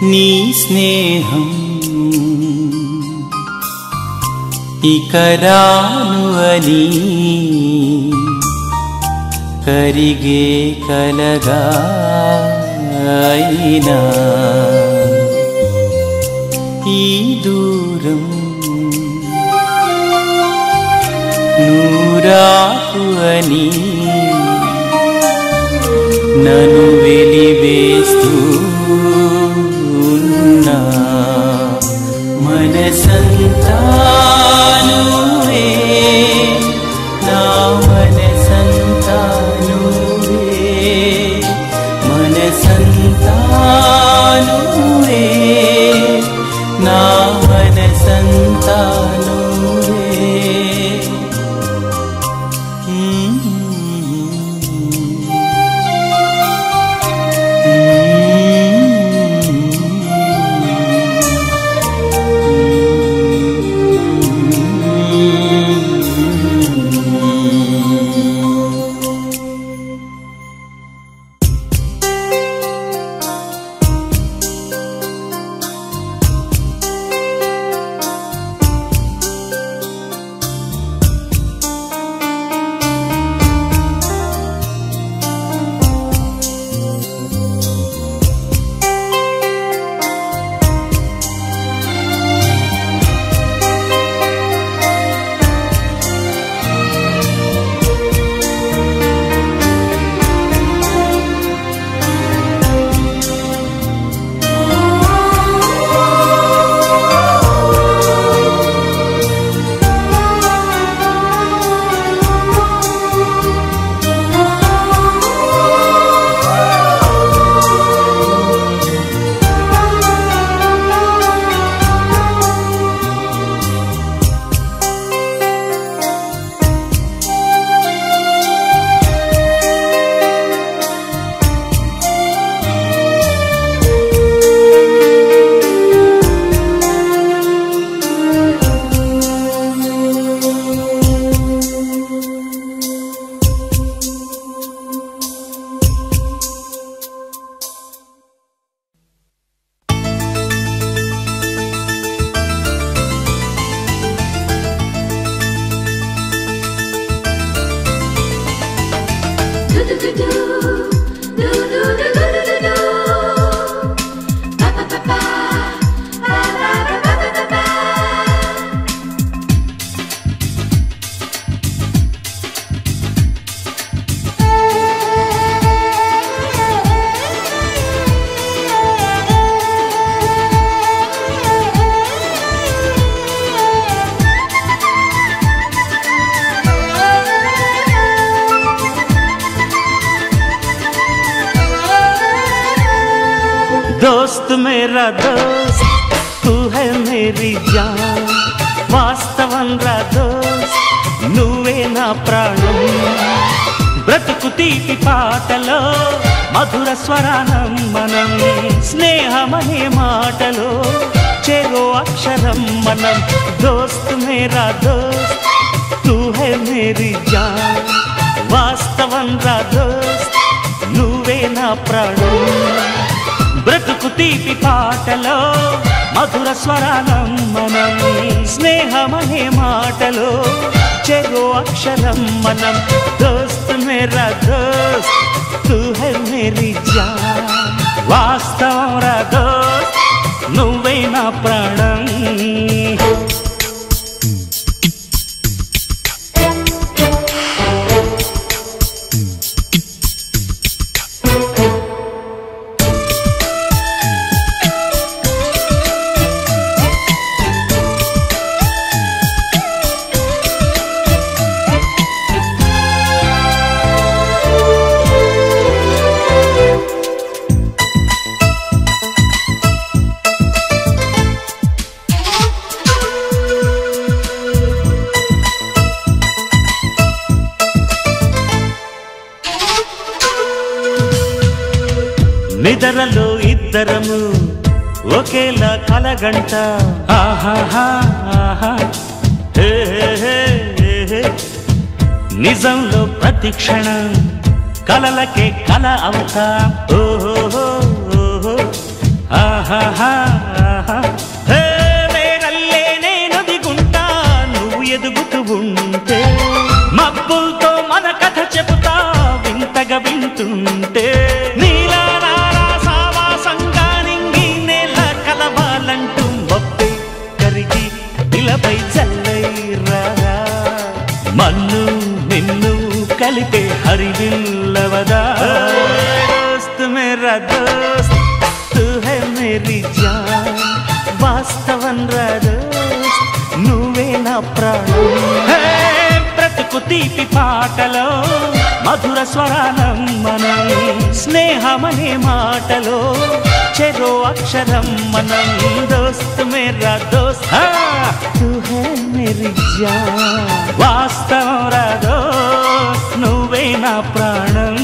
నీ స్నేహం ఇక రాను అని కరిగే కలగా అయినా ఈ దూరం నూరాకు అని నన్ను వెలివేస్తూ ఉన్నా మనసంతా నువ్వే నా మనసంతా నువ్వే మనసంతా నువ్వే నా మనసంతా నువ్వే दोस्त मेरा दोस्त तू है मेरी जान वास्तवन रा दोस्त నువ్వే నా ప్రాణం బ్రతుకు తీపి పాటలో మధుర స్వరానం మనం స్నేహమనే మాటలో చెరో అక్షరం మనం दोस्त मेरा दोस्त तू है मेरी जान వాస్తవం రా दोस्त నువ్వే నా ప్రాణం బ్రతుకు తీపి పాటలో మధుర స్వరానం మనం స్నేహమనే మాటలో చెరో అక్షరం మనం दोस्त मेरा दोस्त तू है मेरी जान వాస్తవం రా दोस्त నువ్వే నా ప్రాణం నిద్రలో ఇద్దరము ఒకేలా కలగంట ఆహాహా ఆహా హే హే హే నిజంలో ప్రతి క్షణం కలలకే కల అవుతా ఓహో ఓహో ఆహా వేరల్లే నేను దిగుంటా నువ్వు ఎదుగుతూ ఉంటే మబ్బులతో మన కథ చెబుతా వింతగా వింటుంటే నీలా నారా సావాసంగా నింగి నేల కలవాలంటూ మబ్బే కరిగి ఇలపై చల్లైరా మన్ను నిన్ను కలిపే హరివిల్లవదా దోస్త్ మేరా దోస్త్ తూ హై మేరీ జాన్ వాస్తవం రా దోస్త్ నువ్వే నా ప్రాణం బ్రతుకు తీపి పాటలో మధుర స్వరానం మనం స్నేహమనే మాటలో చెరో అక్షరం మనం దోస్త్ మేరా దోస్త్ తూ హై మేరీ జాన్ వాస్తవం రా దోస్త్ నువ్వే నా ప్రాణం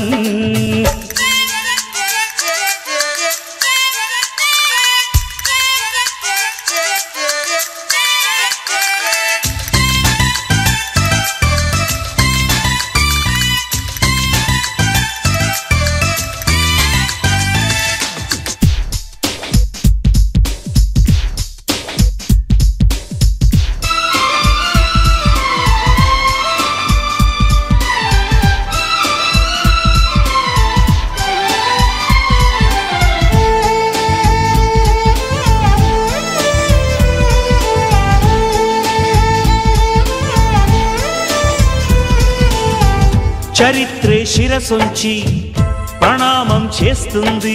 చరిత్రే శిరసొంచి ప్రణామం చేస్తుంది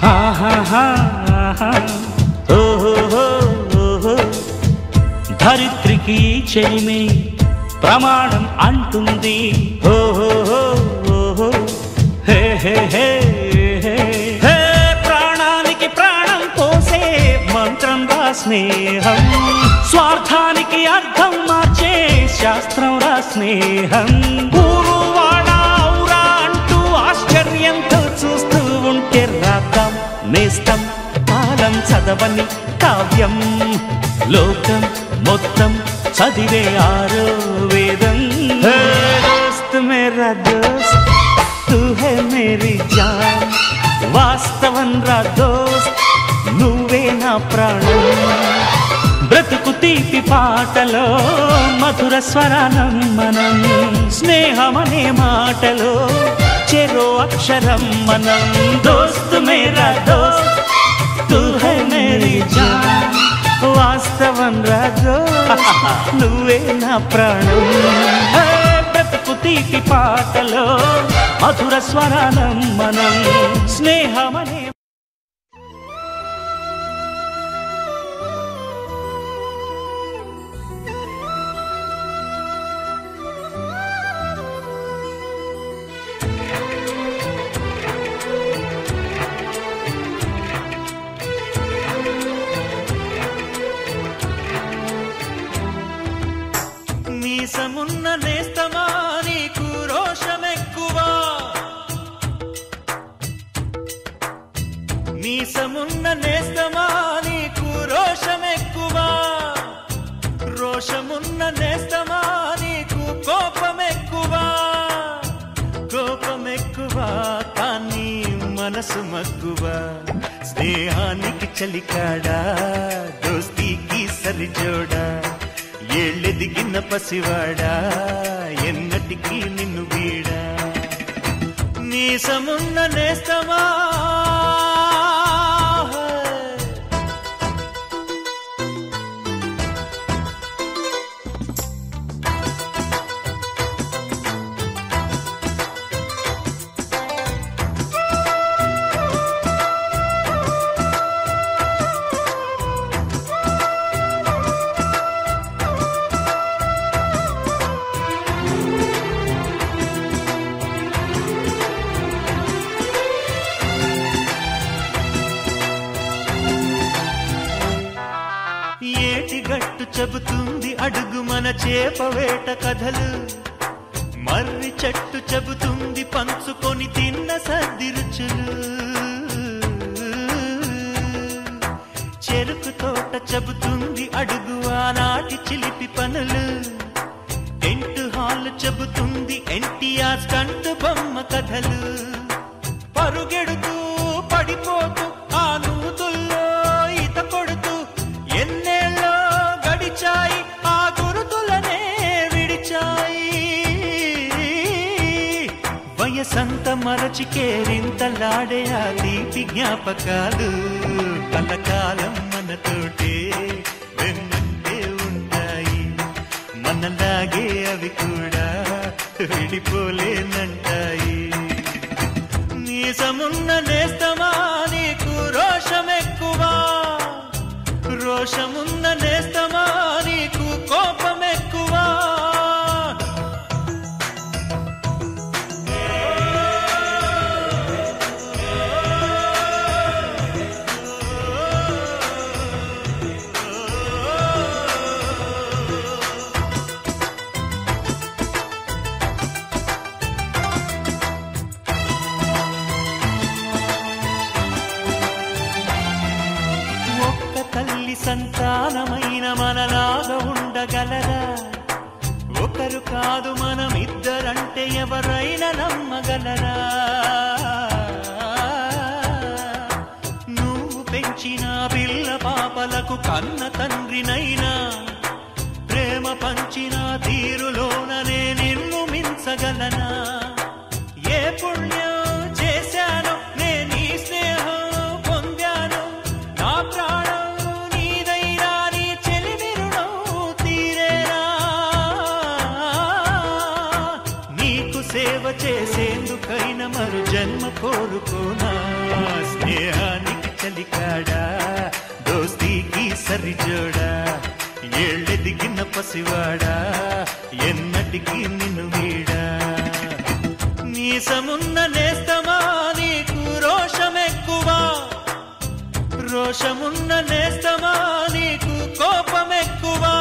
ధరిత్రికి చెలిమే ప్రమాణం అంటుంది హే హే హే హే ప్రాణానికి ప్రాణం పోసే మంత్రం రా స్నేహం స్వార్థానికి అర్థం మార్చే శాస్త్రం రా స్నేహం ఆశ్చర్యంతో చూస్తూ ఉంటే రాద్దాం నేస్తం కాలం చదవని కావ్యం లోకం మొత్తం చదివే ఆరో వేదం దోస్త్ మేరా దోస్త్ తూ హై మేరీ జాన్ వాస్తవం రా దోస్త్ నువ్వే నా ప్రాణం బ్రతుకు తీపి పాటలో మధుర స్వరానం మనం స్నేహమనే మాటలో చెరో అక్షరం మనం దోస్త్ మేరా దోస్త్ తూ హై మేరీ జాన్ వాస్తవం రా దోస్త్ నువ్వే నా ప్రాణం బ్రతుకు తీపి పాటలో మధుర స్వరానం మనం స్నేహమనే మీసమున్న నేస్తమా నీకు రోషమెక్కువా మీసమున్న నేస్తమా నీకు రోషమెక్కువా రోషమున్న నేస్తమా నీకు కోపమెక్కువా కోపమెక్కువా కానీ మనసు మక్కువా స్నేహానికి చలికాడా దోస్తీకి సరిజోడా ఏళ్ళెదిగిన పసివాడా ఎన్నటికీ నిన్ను వీడా నీసమున్న నేస్తమా ఏటిగట్టు చెబుతుంది అడుగు మన చేపవేట కథలు మర్రి చెట్టు చెబుతుంది పంచుకొని తిన్న సద్ది రుచులు చెరుకు తోట చెబుతుంది అడుగు ఆనాటి చిలిపి పనులు టెంట్ హాల్ చెబుతుంది ఎన్టీఆర్ స్టంట్ బొమ్మ కథలు పరుగెడుతూ పడిపోతూ ఆ నూతుల్లో వయసంత మరచి కేరింతలాడే ఆ తీపి జ్ఞాపకాలు కలకాలం మనతోటే వెన్నంటే ఉంటాయి. మనలాగే అవి కూడా విడిపోలేనంటాయి. నీసమున్న నేస్తమా నీకు రోషమెక్కువా, రోషమున్న నేస్తమా నీకు కోపమెక్కువా. సంతానమైన మనలాగా ఉండగలరా? ఒకరు కాదు మనమిద్దరంటే ఎవరైనా నమ్మగలరా? నువ్వు పెంచిన పిల్ల పాపలకు కన్న తండ్రినైనా ప్రేమ పంచిన తీరులోననే నిన్ను మించగలనా? ఏ పుణ్యం చేశానో నేను ఈ స్నేహం పొందాను, నా ప్రాణం సేవ చేసేందుకైనా మరు జన్మ కోరుకోనా? స్నేహానికి చలికాడా, దోస్తీకి సరిజోడా, ఏళ్ళెదిగిన పసివాడా ఎన్నటికీ నిన్ను వీడా. నీసమున్న నేస్తమా నీకు రోషమెక్కువా, రోషమున్న నేస్తమా నీకు కోపమెక్కువా.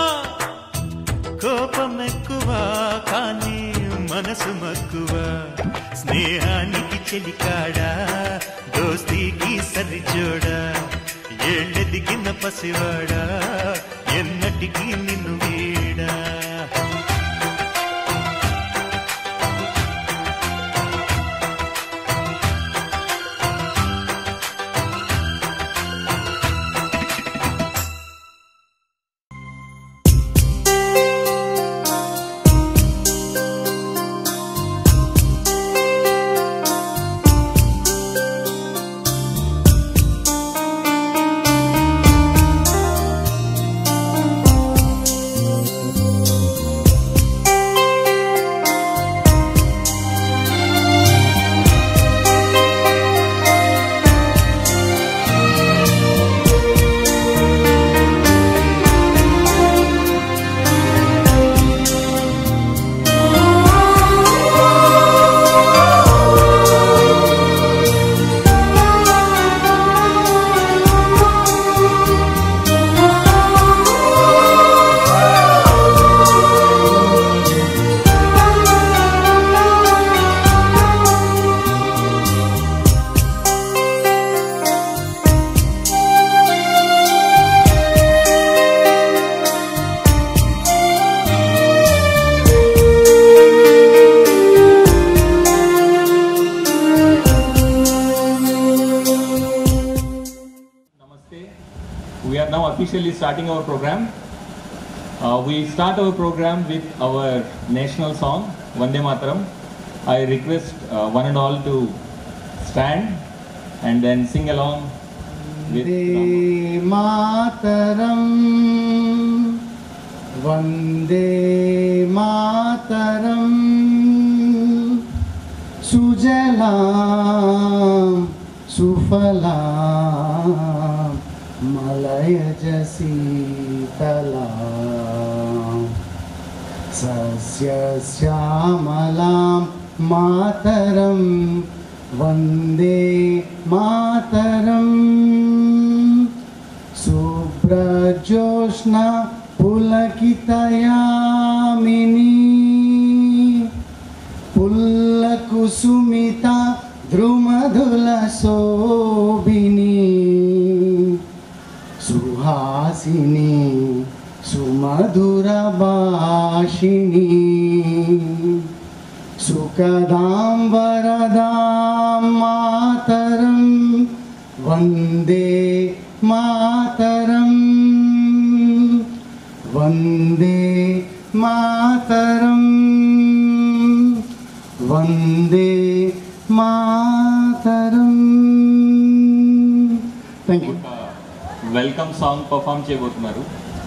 కోపమెక్కువా కానీ మనసు మక్కువ. స్నేహానికి చెలికాడా, దోస్తీకి సరిజోడా, ఏళ్ళెదిగిన పసివాడా ఎన్నటికీ నిన్ను వీడా. We are now officially starting our program. We start our program with our national song, Vande Mataram. I request one and all to stand and then sing along with Vande Mataram, Vande Mataram, Sujalam, Sufalam, Malayaj Sitalam, Sasya Syamalam Mataram, Vande Mataram, Subra Joshna Pulakitayamini, Pullakusumita Drumadula Sobini, Suhasini Sumadura Bashini, Sukadam Varadam Mataram, Vande Mataram, Vande Mataram, Vande Vande Mataram. Thank you. Welcome song perform చేయబోతున్నారు.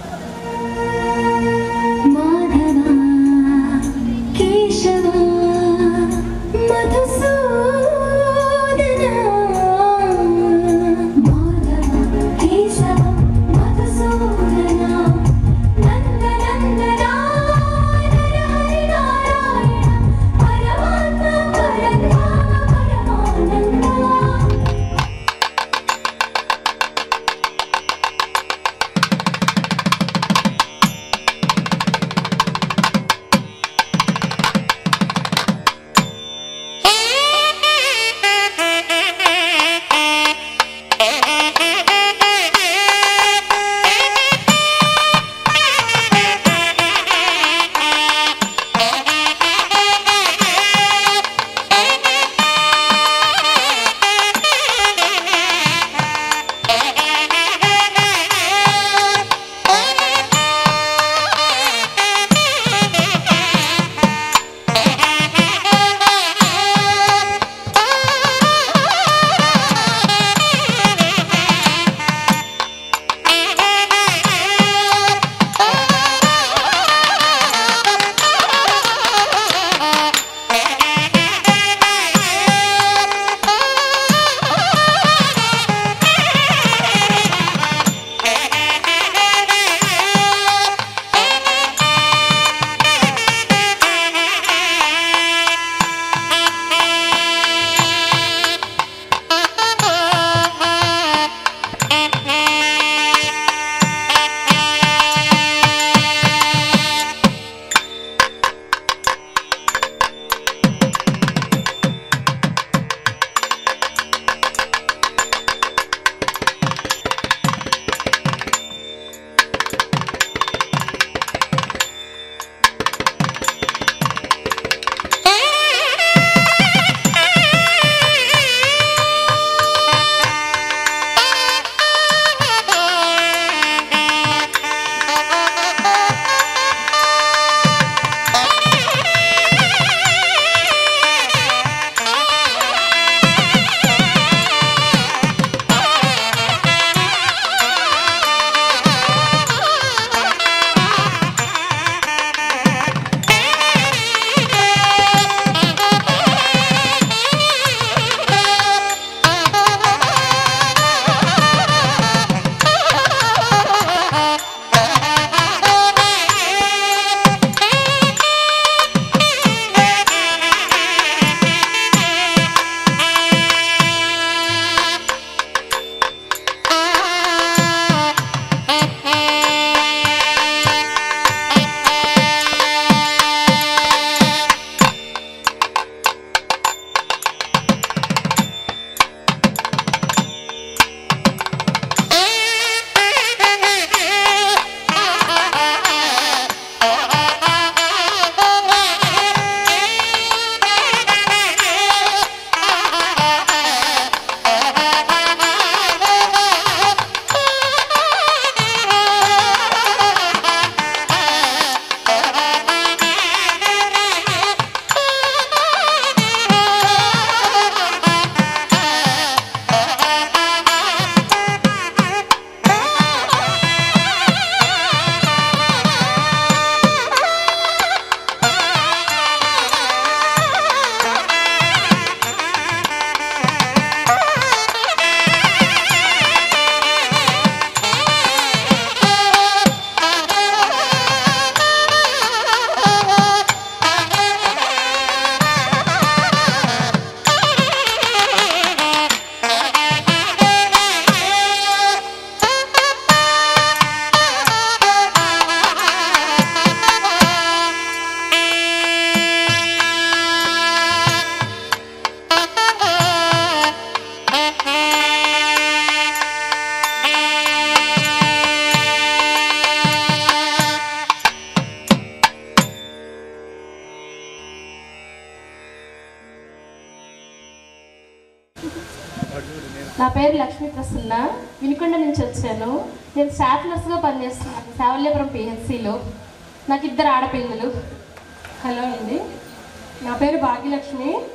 నా పేరు లక్ష్మీ ప్రసన్న, వినుకొండ నుంచి వచ్చాను. నేను staff నర్స్గా పనిచేస్తున్నాను శావల్యాపురం పిహెచ్సిలో. నాకు 2 ఆడపిల్లలు. Hello అండి, నా పేరు భాగ్యలక్ష్మి,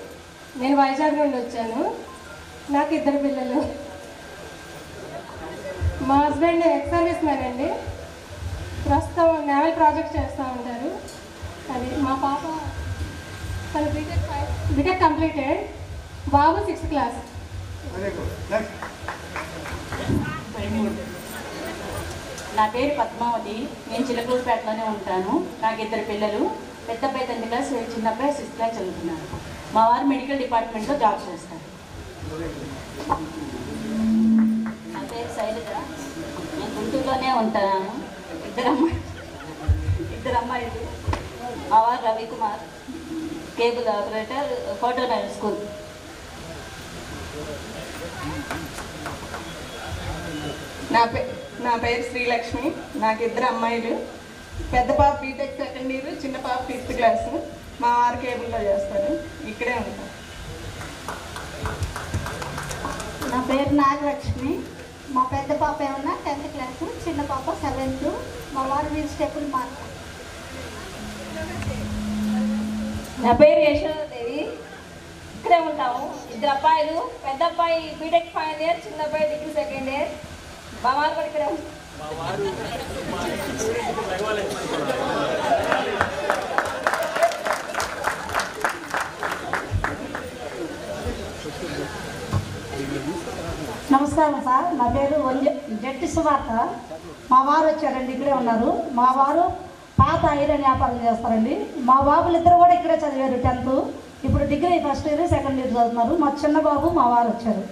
నేను వైజాగ్ నుండి వచ్చాను. నాకు 2 పిల్లలు. మా హస్బెండ్ ఎక్స్ సర్వీస్ మ్యాన్ అండి. ప్రస్తుతం నేవల్ ప్రాజెక్ట్ చేస్తూ ఉంటారు. అది మా పాప తన బీటెక్ కంప్లీటెడ్. బాబు 6th క్లాస్. నా పేరు పద్మావతి. నేను చిలకూరుపేటలోనే ఉంటాను. నాకు 2 పిల్లలు. పెద్ద అబ్బాయి 10th క్లాస్, చిన్న అబ్బాయి 6th క్లాస్ చదువుతున్నాను. మా వారు మెడికల్ డిపార్ట్మెంట్లో జాబ్ చేస్తారు. నా పేరు శైలజ. నేను గుంటూరులోనే ఉంటాను. 2 అమ్మాయిలు. మా వారు రవికుమార్, కేబుల్ ఆపరేటర్, ఫోటోనైల్ స్కూల్. నా పేరు శ్రీలక్ష్మి. నాకు 2 అమ్మాయిలు. పెద్ద పాప బీటెక్ 2nd ఇయర్, చిన్న పాప 5th క్లాస్. మా వారు కేబుల్లో చేస్తారు. ఇక్కడే ఉంటాం. నా పేరు నాగలక్ష్మి. మా పెద్ద పాప ఏమన్నా 10th క్లాస్, చిన్న పాప 7th. మా వారు వెజిటేబుల్ మార్కెట్. నా పేరు యశోదేవి. ఇక్కడే ఉంటాము. 2 అబ్బాయిలు. పెద్ద అబ్బాయి బీటెక్ 5th ఇయర్, చిన్న అబ్బాయి డిగ్రీ 2nd ఇయర్. మా వారు కూడా ఇక్కడే ఉంటారు. నమస్కారం సార్. నా పేరు జట్టి సువార్త. మా వారు వచ్చారండి, ఇక్కడే ఉన్నారు. మా వారు పాత ఐరన్ వ్యాపారం చేస్తారండి. మా బాబులు 2 కూడా ఇక్కడే చదివారు 10th. ఇప్పుడు degree 1st year 2nd year చదువుతున్నారు. మా చిన్న బాబు మా వారు వచ్చారు.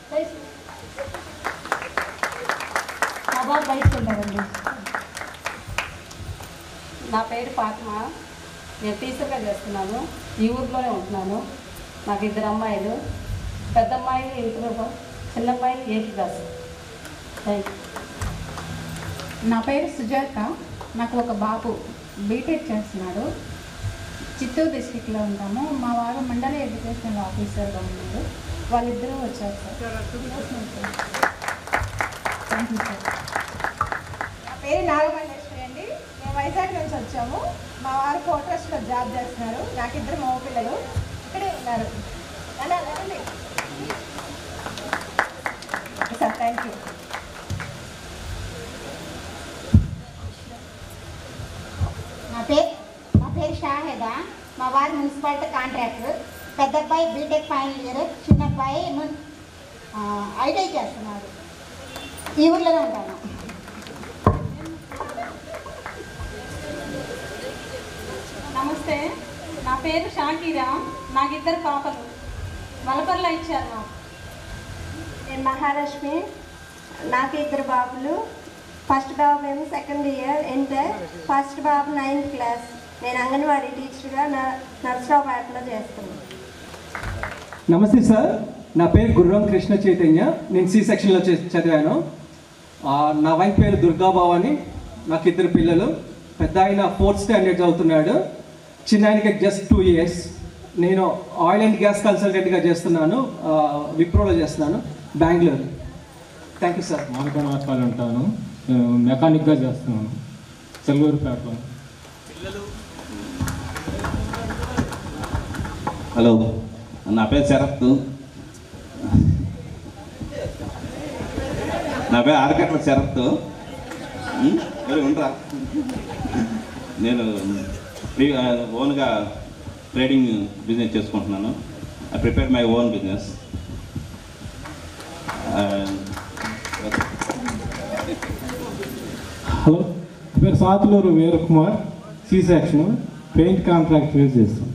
మా బాబు బయటకు వెళ్ళారండి. నా పేరు ఫాతిమా. నేను టీచర్గా చేస్తున్నాను. ఈ ఊర్లోనే ఉంటున్నాను. నాకు 2 అమ్మాయిలు. పెద్ద అమ్మాయి ఇంటర్, చిన్న అమ్మాయి 8th క్లాస్. Thank you. నా పేరు సుజాత. నాకు ఒక బాబు బీటెక్ చేస్తున్నాడు. చిత్తూరు డిస్టిక్లో ఉంటాము. మా వారు మండల ఎడ్యుకేషనల్ ఆఫీసర్గా ఉన్నారు. వాళ్ళిద్దరూ వచ్చారు సార్. Thank you sir. నా పేరు నాగమల్లేశ్వరి అండి. మేము వైజాగ్ నుంచి వచ్చాము. మా వారు కోట్రస్ట్లో జాబ్ చేస్తున్నారు. నాకు 2 మగ పిల్లలు. ఇక్కడే ఉన్నారు. Sir thank you. నా పేరు షాహేదా. మా వారు మున్సిపాలిటీ కాంట్రాక్టర్. పెద్ద అబ్బాయి బీటెక్ 5th ఇయర్, చిన్న అబ్బాయి ఐటీఐ చేస్తున్నాడు. ఈ ఊర్లోనే ఉంటాను. నమస్తే. నా పేరు షాకీరా. నాకు 2 పాపలు. మలపర్లో ఇచ్చారు నాకు. నేను మహాలక్ష్మి. నాకు 2 బాబులు. ఫస్ట్ బాబు ఏమో 2nd ఇయర్ ఇంటర్, ఫస్ట్ బాబు 9th క్లాస్. నేను అంగన్వాడీ టీచర్గా నర్సరావుపేటలో చేస్తున్నాను. నమస్తే సార్. నా పేరు గుర్రం కృష్ణ చైతన్య. నేను సి సెక్షన్లో చదివాను. నా వైఫ్ పేరు దుర్గా భవాని. నాకు 2 పిల్లలు. పెద్ద ఆయన 4th స్టాండర్డ్ చదువుతున్నాడు. చిన్న ఆయనకి జస్ట్ 2 years. నేను ఆయిల్ అండ్ గ్యాస్ కన్సల్టెంట్గా చేస్తున్నాను. విప్రోలో చేస్తున్నాను, బెంగళూరు. Thank you sir. మార్గమార్పాలు ఉంటాను. మెకానిక్గా చేస్తున్నాను చెల్లూరుపేటలో. హలో, నా పేరు శరత్. నా పేరు ఆరకట్ల శరత్. ఉండరా, నేను ఓన్గా ట్రేడింగ్ బిజినెస్ చేసుకుంటున్నాను. I prepare my own business. Hello, నా పేరు Satuluru Veerakumar. C section paint contract use చేస్తాం.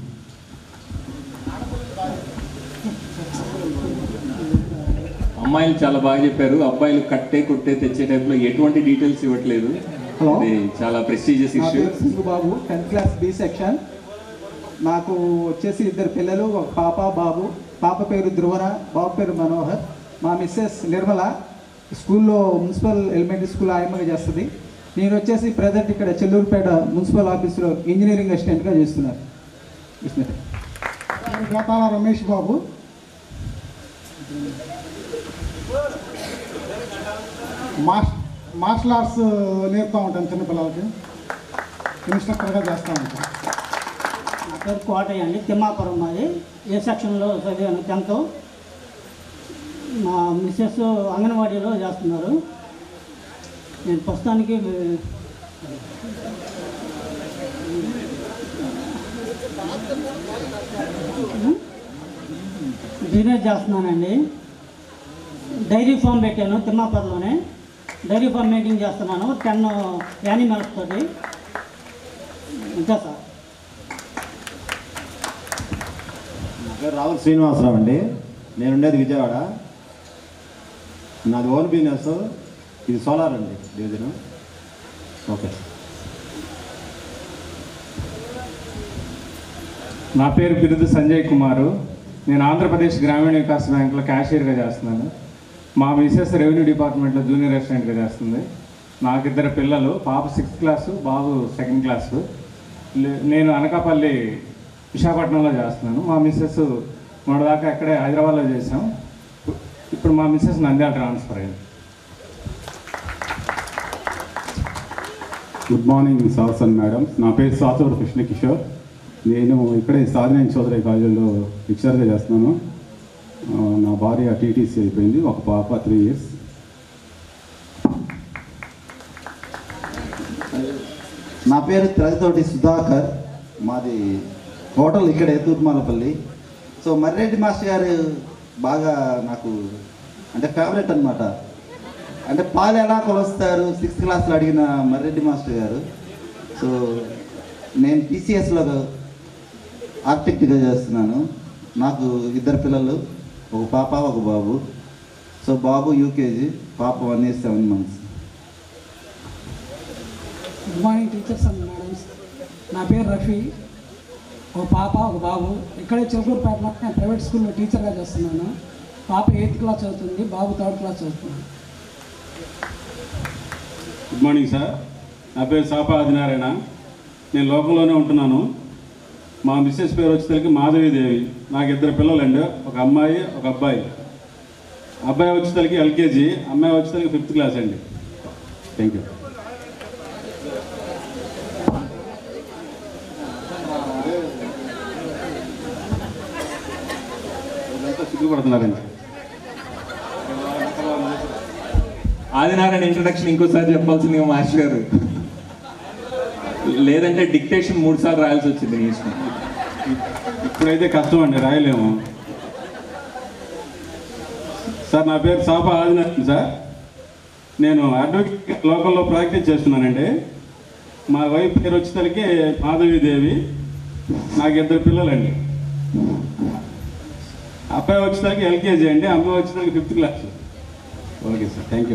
అమ్మాయిలు చాలా బాగా చెప్పారు. అబ్బాయిలు కట్టే కొట్టే తెచ్చే టైప్లో ఎటువంటి డీటెయిల్స్ ఇవ్వట్లేదు. హలో, ఇది చాలా ప్రెస్టీజియస్ ఇష్యూ. సింగు బాబు, 10th క్లాస్ బి సెక్షన్. నాకు వచ్చేసి 2 పిల్లలు, ఒక పాప బాబు. పాప పేరు ధ్రువన, బాబు పేరు మనోహర్. మా మిస్సెస్ నిర్మల స్కూల్లో మున్సిపల్ ఎలిమెంటరీ స్కూల్ ఆయమ్మగా చేస్తుంది. నేను వచ్చేసి ప్రజెంట్ ఇక్కడ చెల్లూరుపేట మున్సిపల్ ఆఫీసులో ఇంజనీరింగ్ అసిస్టెంట్గా చేస్తున్నారు. వ్యాపార రమేష్ బాబు. మార్షల్ ఆర్ట్స్ నేర్పుతూ ఉంటాను చిన్నపిల్లలకి. ఇన్స్ట్రక్టర్గా చేస్తూ ఉంటాను. నా పేరు కోటయ్య అండి, తిమ్మాపురం మాది. ఏ సెక్షన్లో చదివాను 10th. మా మిస్సెస్ అంగన్వాడీలో చేస్తున్నారు. నేను ప్రస్తుతానికి బిజినెస్ చేస్తున్నానండి. డైరీ ఫామ్ పెట్టాను తిమ్మాపురంలోనే. డైరీ ఫామ్ మెయింటైన్ చేస్తున్నాను 10 యానిమల్స్ తోటి. ఇంకా సార్ నా పేరు రావుల శ్రీనివాసరావు అండి. నేను ఉండేది విజయవాడ. నాది ఓన్ బిజినెస్. ఇది సోలార్ అండి డివిజన్. ఓకే. నా పేరు బిరుదు సంజయ్ కుమారు. నేను ఆంధ్రప్రదేశ్ గ్రామీణ వికాస్ బ్యాంక్లో క్యాషియర్గా చేస్తున్నాను. మా మిసెస్ రెవెన్యూ డిపార్ట్మెంట్లో జూనియర్ అసిస్టెంట్గా చేస్తుంది. నాకు 2 పిల్లలు, పాప 6th క్లాసు, బాబు 2nd క్లాసు. నేను అనకాపల్లి విశాఖపట్నంలో చేస్తున్నాను. మా మిస్సెస్ మొన్నదాకా అక్కడే హైదరాబాద్లో చేసాం. ఇప్పుడు మా మిస్సెస్ నంద్యాల ట్రాన్స్ఫర్ అయింది. Good morning sirs and madams. నా పేరు సాతూరు కృష్ణకిషోర్. నేను ఇక్కడే సాధినేని చౌదరి కాలేజీలో లెక్చరర్గా చేస్తున్నాను. నా భార్య టీటీసీ అయిపోయింది. ఒక పాప 3 years. నా పేరు త్రదితోటి సుధాకర్. మాది హోటల్ ఇక్కడే తూర్మాలపల్లి. సో మర్రెడ్డి మాస్టర్ గారు బాగా నాకు అంటే ఫేవరెట్ అనమాట. అంటే పాలు ఎలా కొలుస్తారు 6th క్లాస్లో అడిగిన మర్రెడ్డి మాస్టర్ గారు. సో నేను టీసీఎస్లో ఆర్కిటెక్ట్గా చేస్తున్నాను. నాకు 2 పిల్లలు, ఒక పాప ఒక బాబు. సో బాబు యూకేజీ, పాప 1 year 7 months. Good morning teachers and madams. నా పేరు రఫీ. ఒక పాప ఒక బాబు. ఇక్కడే చిలకూరుపేటలో నేను ప్రైవేట్ స్కూల్లో టీచర్గా చేస్తున్నాను. పాప 8th క్లాస్ చదువుతుంది, బాబు 3rd క్లాస్ చదువుతున్నాను. Good morning sir. నా పేరు సాపా ఆదినారాయణ. నేను లోకంలోనే ఉంటున్నాను. మా మిస్సెస్ పేరు వచ్చేసరికి మాధవీదేవి. నాకు 2 పిల్లలండి, ఒక అమ్మాయి ఒక అబ్బాయి. అబ్బాయి వచ్చేసరికి ఎల్కేజీ, అమ్మాయి వచ్చేసరికి 5th క్లాస్ అండి. Thank you. సిగ్గుపడుతున్నారండి. ఆదినారాయణ ఇంట్రడక్షన్ ఇంకోసారి చెప్పాల్సిందిగా మాస్టర్ గారు, లేదంటే డిక్టేషన్ 3 సార్లు రాయాల్సి వచ్చింది. ఇప్పుడైతే కష్టం అండి, రాయలేము. సార్ నా పేరు సాపా ఆదినారాయణ సార్. నేను అడ్వకేట్ లోకల్లో ప్రాక్టీస్ చేస్తున్నానండి. మా వైఫ్ పేరు వచ్చేసరికి మాధవీదేవి. నాకు 2 పిల్లలండి. అబ్బాయి వచ్చేసరికి ఎల్కేజీ అండి, అమ్మాయి వచ్చేసరికి 5th class. Okay sir, thank you.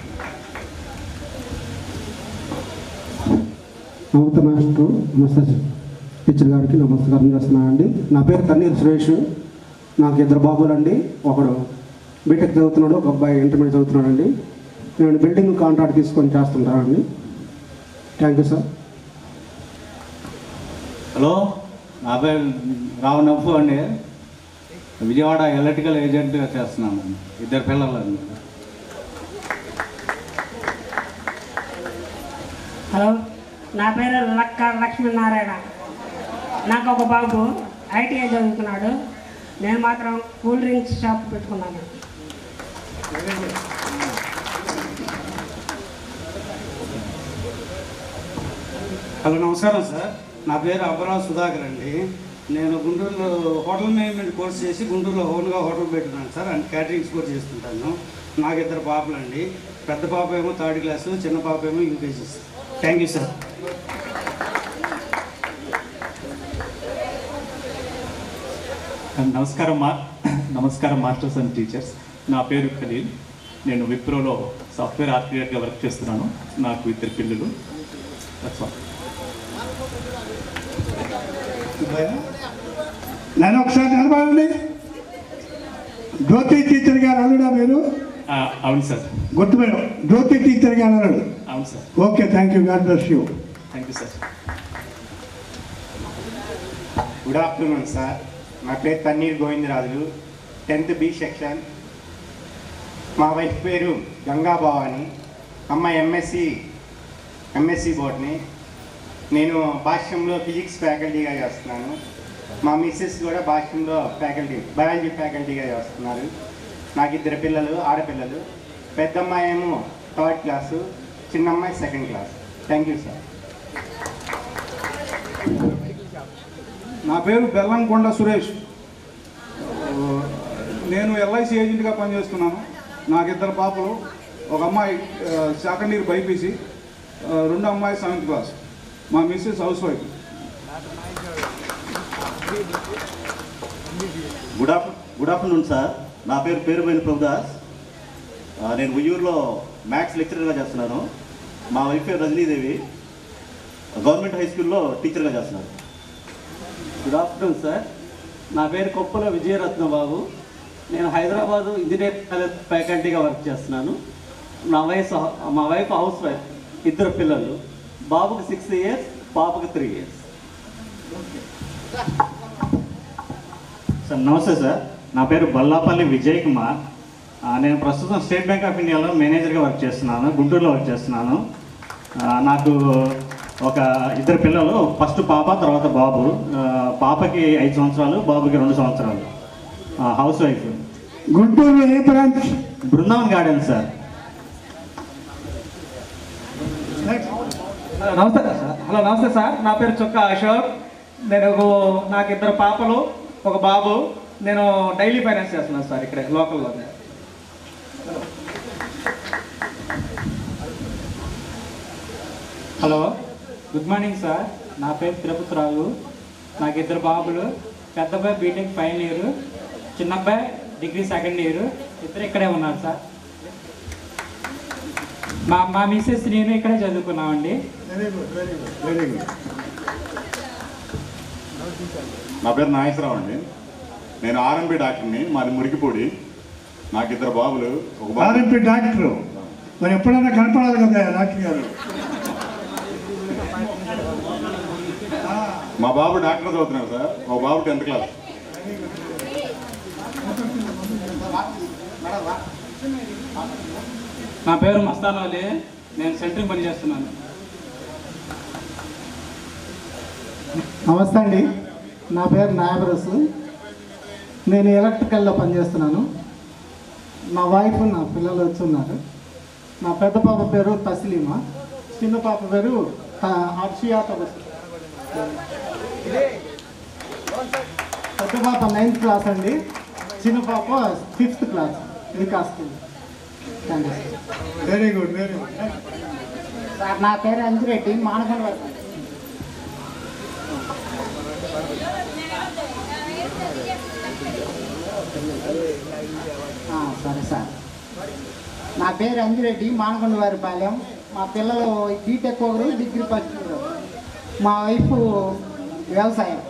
నమస్తే మాస్టర్. నమస్తే టీచర్ గారికి నమస్కారం చేస్తున్నానండి. నా పేరు తన్నీర్ సురేష్. నాకు 2 బాబులండి. ఒకడు బీటెక్ చదువుతున్నాడు, ఒక అబ్బాయి ఇంటర్మీడియట్ చదువుతున్నాడండి. నేను బిల్డింగ్ కాంట్రాక్ట్ తీసుకొని చేస్తుంటానండి. Thank you sir. హలో, నా పేరు రావు నవ్వు అండి. విజయవాడ ఎలక్ట్రికల్ ఏజెంట్గా చేస్తున్నాను. 2 పిల్లలండి. హలో, నా పేరు లక్క లక్ష్మీనారాయణ. నాకు ఒక బాబు ఐటీఐ చదువుతున్నాడు. నేను మాత్రం కూల్ డ్రింక్స్ షాప్ పెట్టుకున్నాను. హలో, నమస్కారం సార్. నా పేరు అబ్బరావు సుధాకర్ అండి. నేను గుంటూరులో హోటల్ మేనేజ్మెంట్ కోర్స్ చేసి గుంటూరులో ఓన్గా హోటల్ పెట్టున్నాను సార్. అండ్ క్యాటరింగ్స్ కూడా చేస్తుంటాను. నాకు 2 పాపలండి. పెద్ద పాప ఏమో 3rd క్లాసు, చిన్న పాప ఏమో యూకేజీ. Thank you sir. నమస్కారం మాస్టర్స్ అండ్ టీచర్స్. నా పేరు ఖలీల్. నేను విప్రోలో సాఫ్ట్వేర్ ఆర్కిటెక్ట్గా వర్క్ చేస్తున్నాను. నాకు 2 పిల్లలు. నేను ఒకసారి నిలబడండి. జ్యోతి టీచర్ గారు అల్లుడా మీరు? అవును సార్. గుర్తుపోయాం, జ్యోతి టీచర్ గారు అల్లుడు. అవును sir. Okay, thank you. God bless you. Thank you sir. Good afternoon sir. నా పేరు Thanneer Govindarajulu. 10th B section. మా వైఫ్ పేరు గంగా భవాని. అమ్మాయి ఎంఎస్సి బోర్డ్ని. నేను భాష్యంలో ఫిజిక్స్ ఫ్యాకల్టీగా చేస్తున్నాను. మా మిస్సెస్ కూడా భాష్యంలో ఫ్యాకల్టీ బయాలజీ ఫ్యాకల్టీగా చేస్తున్నారు. నాకు 2 పిల్లలు, ఆడపిల్లలు. పెద్ద అమ్మాయి ఏమో 3rd క్లాసు, చిన్న అమ్మాయి 2nd class. Thank you sir. నా పేరు బెల్లంకొండ సురేష్. నేను ఎల్ఐసి ఏజెంట్గా పనిచేస్తున్నాను. నాకు 2 పాపలు, ఒక అమ్మాయి 2nd ఇయర్ బైపీసీ, 2 అమ్మాయి 7th క్లాస్. మా Mrs housewife. Good afternoon sir. నా పేరు పేరుబోయిన ప్రభుదాస్. నేను ఉయ్యూరులో మ్యాథ్స్ లెక్చరర్గా చేస్తున్నాను. మా వైఫ్ పేరు రజనీదేవి, గవర్నమెంట్ హై స్కూల్లో టీచర్గా చేస్తున్నారు. Good afternoon sir. నా పేరు కొప్పల విజయరత్న బాబు. నేను హైదరాబాదు ఇంజనీరింగ్ కాలేజ్ ఫ్యాకల్టీగా వర్క్ చేస్తున్నాను. మా వైఫ్ హౌస్ వైఫ్. 2 పిల్లలు, బాబుకి 6 years, పాపకి 3 years. సార్ నమస్తే సార్. నా పేరు బల్లాపల్లి విజయ్ కుమార్. నేను ప్రస్తుతం స్టేట్ బ్యాంక్ ఆఫ్ ఇండియాలో మేనేజర్గా వర్క్ చేస్తున్నాను, గుంటూరులో వర్క్ చేస్తున్నాను. నాకు ఒక 2 పిల్లలు, ఫస్ట్ పాప, తర్వాత బాబు. పాపకి 5 సంవత్సరాలు, బాబుకి 2 సంవత్సరాలు. Housewife. గుంటూరు ఏ బ్రాంచ్? Brindavan garden sir. నమస్తే సార్. హలో నమస్తే సార్. నా పేరు చొక్క అశోక్. నాకు 2 పాపలు, ఒక బాబు. నేను డైలీ ఫైనాన్స్ చేస్తున్నాను సార్ ఇక్కడ లోకల్లోనే. Hello, good morning sir. నా పేరు తిరుపతి రావు. నాకు 2 బాబులు. పెద్ద అబ్బాయి బీటెక్ ఫైనల్ ఇయర్, చిన్న అబ్బాయి డిగ్రీ 2nd ఇయర్. ఇద్దరు ఇక్కడే ఉన్నారు సార్. మా మిస్సెస్ నేను ఇక్కడే చదువుకున్నామండి. Very good. నా పేరు నాగేశ్వరరావు అండి. నేను ఆర్ఎంపీ డాక్టర్ని. మాది మురికిపూడి. నాకు 2 బాబులు, ఒక బాబు. ఆర్ఎంపీ డాక్టరు మరి ఎప్పుడైనా కనపడాలి కదా డాక్టర్ గారు. మా బాబు డాక్టర్ చదువుతున్నాడు సార్. ఒక బాబు 10th క్లాస్. నా పేరు మస్తాన్ అలీ. నేను సెంటరింగ్ పని చేస్తున్నాను. నమస్తే అండి. నా పేరు నాయబరసు. నేను ఎలక్ట్రికల్లో పనిచేస్తున్నాను. మా వైఫ్, నా పిల్లలు వచ్చి ఉన్నారు. నా పెద్ద పాప పేరు తస్లీమా, చిన్న పాప పేరు హర్షియా తబస్. పెద్ద పాప 9th క్లాస్ అండి, చిన్న పాప 5th class Vikas. Thank you. Very good, very good. Sir నా పేరు అంజిరెడ్డి, మానకొండ. సరే సార్. నా పేరు అంజిరెడ్డి, మానకొండ వారిపాలెం. మా పిల్లలు బీటెక్ ఒకరు, డిగ్రీ ఫస్ట్ ఇయర్. మా వైఫ్ వ్యవసాయం.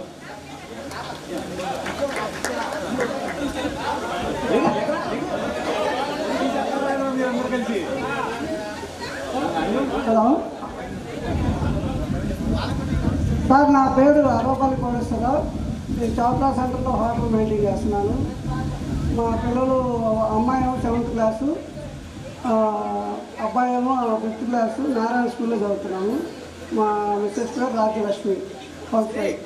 హలో సార్, నా పేరు అరవపల్లి కోటేశ్వరరావు. నేను చౌట్లా సెంటర్లో హోటల్ మెయింటైన్ చేస్తున్నాను. మా పిల్లలు, అమ్మాయి ఏమో 7th క్లాసు, అబ్బాయి ఏమో 5th క్లాసు. నారాయణ స్కూల్లో చదువుతున్నాము. మా మిస్సెస్ పేరు రాజ్యలక్ష్మి, హౌస్ వైఫ్.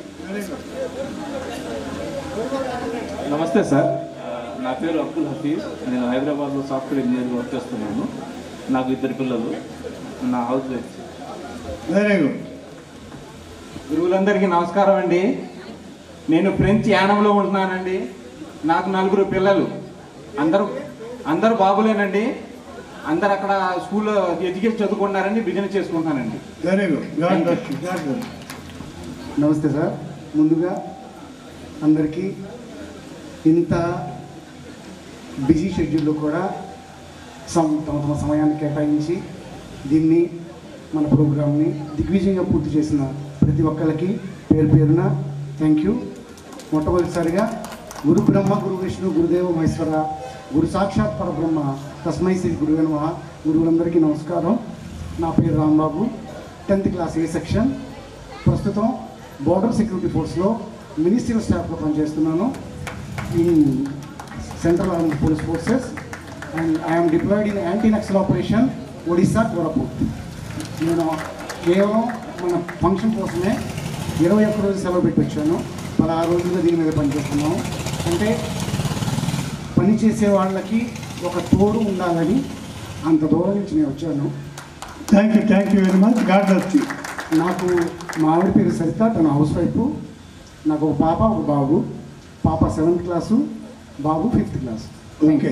నమస్తే సార్. నా పేరు అబ్దుల్ హఫీజ్. నేను హైదరాబాద్లో సాఫ్ట్వేర్ ఇంజనీర్గా వర్క్ చేస్తున్నాను. నాకు 2 పిల్లలు, నా హౌస్ వైఫ్. Very good. గురువులందరికీ నమస్కారం అండి. నేను ఫ్రెంచ్ యానంలో ఉంటున్నానండి. నాకు 4 పిల్లలు. అందరూ బాబులేనండి. అందరు అక్కడ స్కూల్లో ఎడ్యుకేషన్ చదువుకుంటున్నారండి, బిజినెస్ చేసుకుంటున్నానండి. Very good. నమస్తే సార్. ముందుగా అందరికీ ఇంత బిజీ షెడ్యూల్లో కూడా తమ సమయాన్ని కేటాయించి దీన్ని, మన ప్రోగ్రామ్ని దిగ్విజయంగా పూర్తి చేసిన ప్రతి ఒక్కరికి పేరు పేరున థ్యాంక్ యూ. మొట్టమొదటిసారిగా గురు బ్రహ్మ, గురు విష్ణు, గురుదేవ మహేశ్వర, గురు సాక్షాత్ పరబ్రహ్మ, తస్మై శ్రీ గురువే నమః. గురువులందరికీ నమస్కారం. నా పేరు Rambabu, 10th class A section. ప్రస్తుతం బోర్డర్ సెక్యూరిటీ ఫోర్స్లో మినిస్ట్రియల్ స్టాఫ్లో పనిచేస్తున్నాను. In central army police forces and I'm deployed in anti Naxal operation Odisha, Koraput. నేను కేవలం మన ఫంక్షన్ కోసమే 21 రోజులు సెలవు పెట్టి వచ్చాను. 16 రోజులుగా దీని మీద పనిచేస్తున్నాం. అంటే పని చేసే వాళ్ళకి ఒక తోడు ఉండాలని అంత దూరం నుంచి నేను వచ్చాను. Thank you very much. God bless you. నాకు మా ఆవిడ పేరు సరిత, తన హౌస్ వైఫ్. నాకు ఒక పాప ఒక బాబు. పాప 7th క్లాసు, బాబు 5th క్లాస్. ఓకే.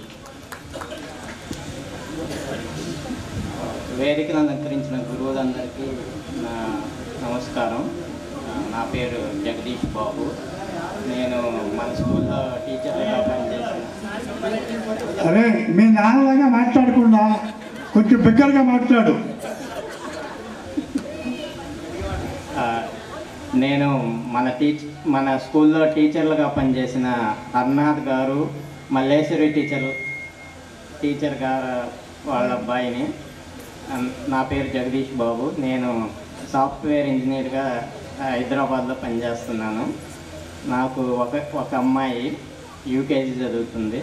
వేదికను అలంకరించిన గురువులందరికీ నా నమస్కారం. నా పేరు జగదీష్ బాబు. నేను మన స్కూల్లో టీచర్గా పనిచేసాను. అరే మీ నాన్నలాగా మాట్లాడకుండా కొంచెం బిగ్గరగా మాట్లాడు. నేను మన స్కూల్లో టీచర్లుగా పనిచేసిన హర్నాథ్ గారు, మల్లేశ్వరి టీచర్ గారు వాళ్ళ అబ్బాయిని. నా పేరు జగదీష్ బాబు. నేను సాఫ్ట్వేర్ ఇంజనీర్గా హైదరాబాద్లో పనిచేస్తున్నాను. నాకు ఒక అమ్మాయి యూకేజీ చదువుతుంది.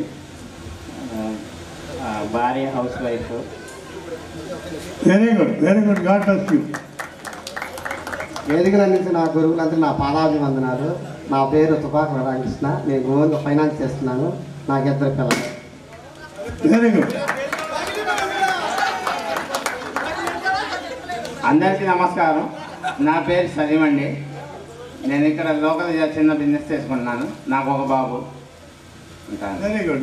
భార్య housewife. Very good. God bless you. వేదికలు అందించిన నా గురువులందరూ నా పాదాభివందనాలు. నా పేరు తుపాకుల రామకృష్ణ. నేను గోవన్గా ఫైనాన్స్ చేస్తున్నాను. నాకు 2 పిల్లలు. Very good. అందరికీ నమస్కారం. నా పేరు సలీం అండి. నేను ఇక్కడ లోకల్ చిన్న బిజినెస్ చేసుకుంటున్నాను. నాకు ఒక బాబు. Very good.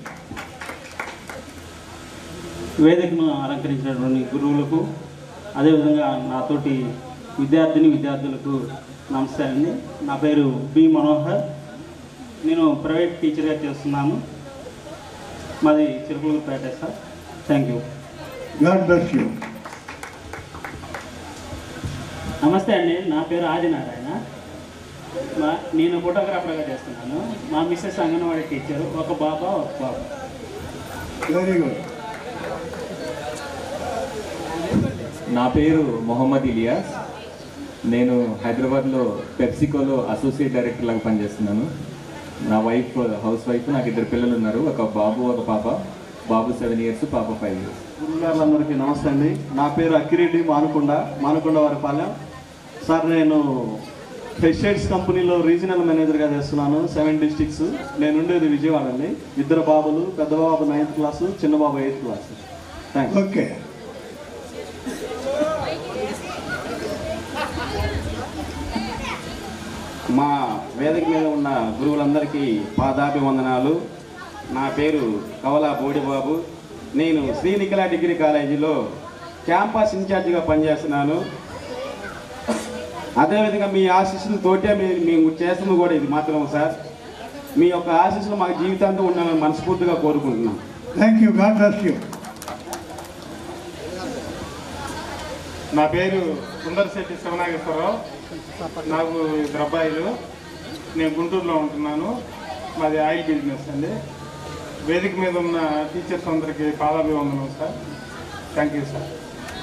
వేదికను అలంకరించినటువంటి గురువులకు, అదేవిధంగా నాతోటి విద్యార్థులకు నమస్తే అండి. నా పేరు బి మనోహర్. నేను ప్రైవేట్ టీచర్గా చేస్తున్నాను. మాది Chirukulapeta sir. Thank you. God bless you. నమస్తే అండి. నా పేరు ఆదినారాయణ. నేను ఫోటోగ్రాఫర్గా చేస్తున్నాను. మా మిస్సెస్ అంగన్వాడీ టీచరు. ఒక బాబు. Very good. నా పేరు మొహమ్మద్ ఇలియాస్. నేను హైదరాబాద్లో పెప్సికోలో అసోసియేట్ డైరెక్టర్ లాగా పనిచేస్తున్నాను. నా వైఫ్ హౌస్ వైఫ్. నాకు 2 పిల్లలు ఉన్నారు. ఒక బాబు ఒక పాప. బాబు 7 years, పాప 5 years. గురువుగారులందరికీ నమస్తే అండి. నా పేరు అక్కిరెడ్డి మానుకొండ వారిపాలెం. సార్ నేను పెస్టిసైడ్స్ కంపెనీలో రీజనల్ మేనేజర్గా చేస్తున్నాను. 7 districts. నేను ఉండేది విజయవాడ అండి. 2 బాబులు. పెద్ద బాబు 9th క్లాసు, చిన్న బాబు 8th క్లాసు. థ్యాంక్స్. ఓకే. మా వేదిక మీద ఉన్న గురువులందరికీ పాదాభివందనాలు. నా పేరు కవలా బోడిబాబు. నేను శ్రీనిఖిల డిగ్రీ కాలేజీలో క్యాంపస్ ఇన్ఛార్జిగా పనిచేస్తున్నాను. అదేవిధంగా మీ ఆశీస్సులతోటే మేము చేస్తుంది కూడా ఇది మాత్రం సార్. మీ యొక్క ఆశీస్సులు మాకు జీవితాంతం ఉండాలని మనస్ఫూర్తిగా కోరుకుంటున్నాం. Thank you. God bless you. నా పేరు సుందర్శెట్టి శివనాగేశ్వరరావు. నాకు 2 అబ్బాయిలు. నేను గుంటూరులో ఉంటున్నాను. మాది ఆయిల్ బిజినెస్ అండి. వేదిక మీద ఉన్న టీచర్స్ అందరికీ పాదాభివందనం సార్. Thank you sir.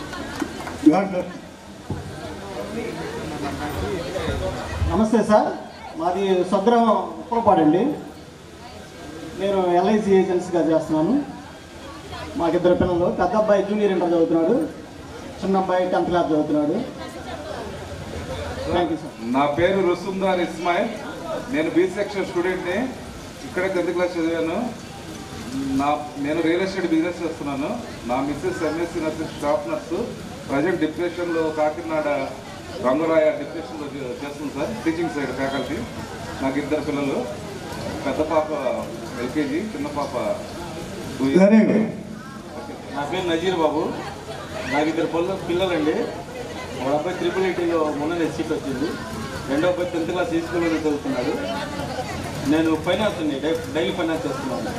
నమస్తే సార్. మాది స్వగ్రామం ఉప్పలపాడండి. నేను ఎల్ఐసి ఏజెన్సీగా చేస్తున్నాను. మాకు 2 పిల్లలు. పెద్ద అబ్బాయి జూనియర్ ఇంటర్ చదువుతున్నాడు. చిన్న అబ్బాయి 10th క్లాస్ చదువుతున్నాడు. Thank you sir. నా పేరు రుసుందార్ ఇస్మాయిల్. నేను బి సెక్షన్ స్టూడెంట్ని. ఇక్కడే 10th క్లాస్ చదివాను. నేను రియల్ ఎస్టేట్ బిజినెస్ చేస్తున్నాను. నా missus MSc nursing staff nurse. Present డిప్రెషన్లో కాకినాడ రంగురాయ డిప్రెషన్లో చేస్తుంది సార్. Teaching side faculty. నాకు 2 పిల్లలు. పెద్ద పాప ఎల్కేజీ, చిన్న పాప 2 years. నా పేరు నజీర్ బాబు. నాకు 2 పిల్లలండి. ఒక అబ్బాయి 888లో మొన్న సీట్ వచ్చింది. 2వ అబ్బాయి 10th క్లాస్ ఈ స్కూల్లోనే చదువుతున్నాడు. నేను ఫైనాన్స్ అండి, డైలీ ఫైనాన్స్ చేస్తున్నాను.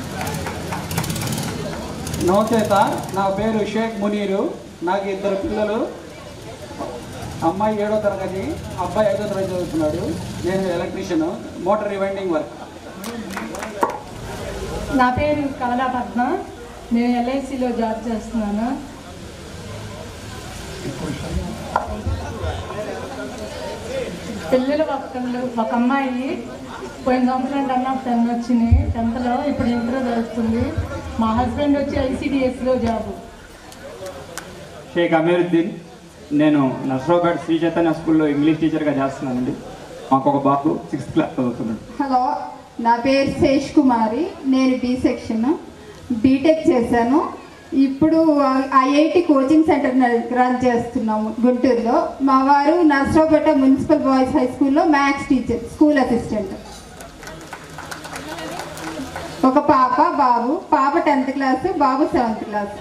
నమస్తే సార్. నా పేరు షేక్ మునీరు. నాకు 2 పిల్లలు. అమ్మాయి 7వ తరగతి, అబ్బాయి 5వ తరగతి చదువుతున్నాడు. నేను ఎలక్ట్రీషియన్, మోటార్ రివైండింగ్ వర్క్. నా పేరు కమలా పద్మ. నేను ఎల్ఐసిలో జాబ్ చేస్తున్నాను. పిల్లలు ఒక అమ్మాయి పోయిన సంవత్సరం 10 వచ్చినాయి 10thలో. ఇప్పుడు ఇంటర్ చదువుతుంది. మా హస్బెండ్ వచ్చి ఐసిడిఎస్లో జాబు. షేక్ అమీరుద్దీన్. నేను నర్సరావుపేట శ్రీ చైతన్య స్కూల్లో ఇంగ్లీష్ టీచర్గా చేస్తున్నానండి. మాకు ఒక బాబు 6th క్లాస్ చదువుతున్నాడు. హలో, నా పేరు శేష్ కుమారి. నేను బి సెక్షన్ బీటెక్ చేశాను. ఇప్పుడు ఐఐటి కోచింగ్ సెంటర్ రన్ చేస్తున్నాము గుంటూరులో. మా వారు నర్సరావుపేట మున్సిపల్ బాయ్స్ హై స్కూల్లో మ్యాథ్స్ టీచర్, స్కూల్ అసిస్టెంట్. ఒక పాప బాబు. పాప 10th క్లాస్, బాబు 7th క్లాస్.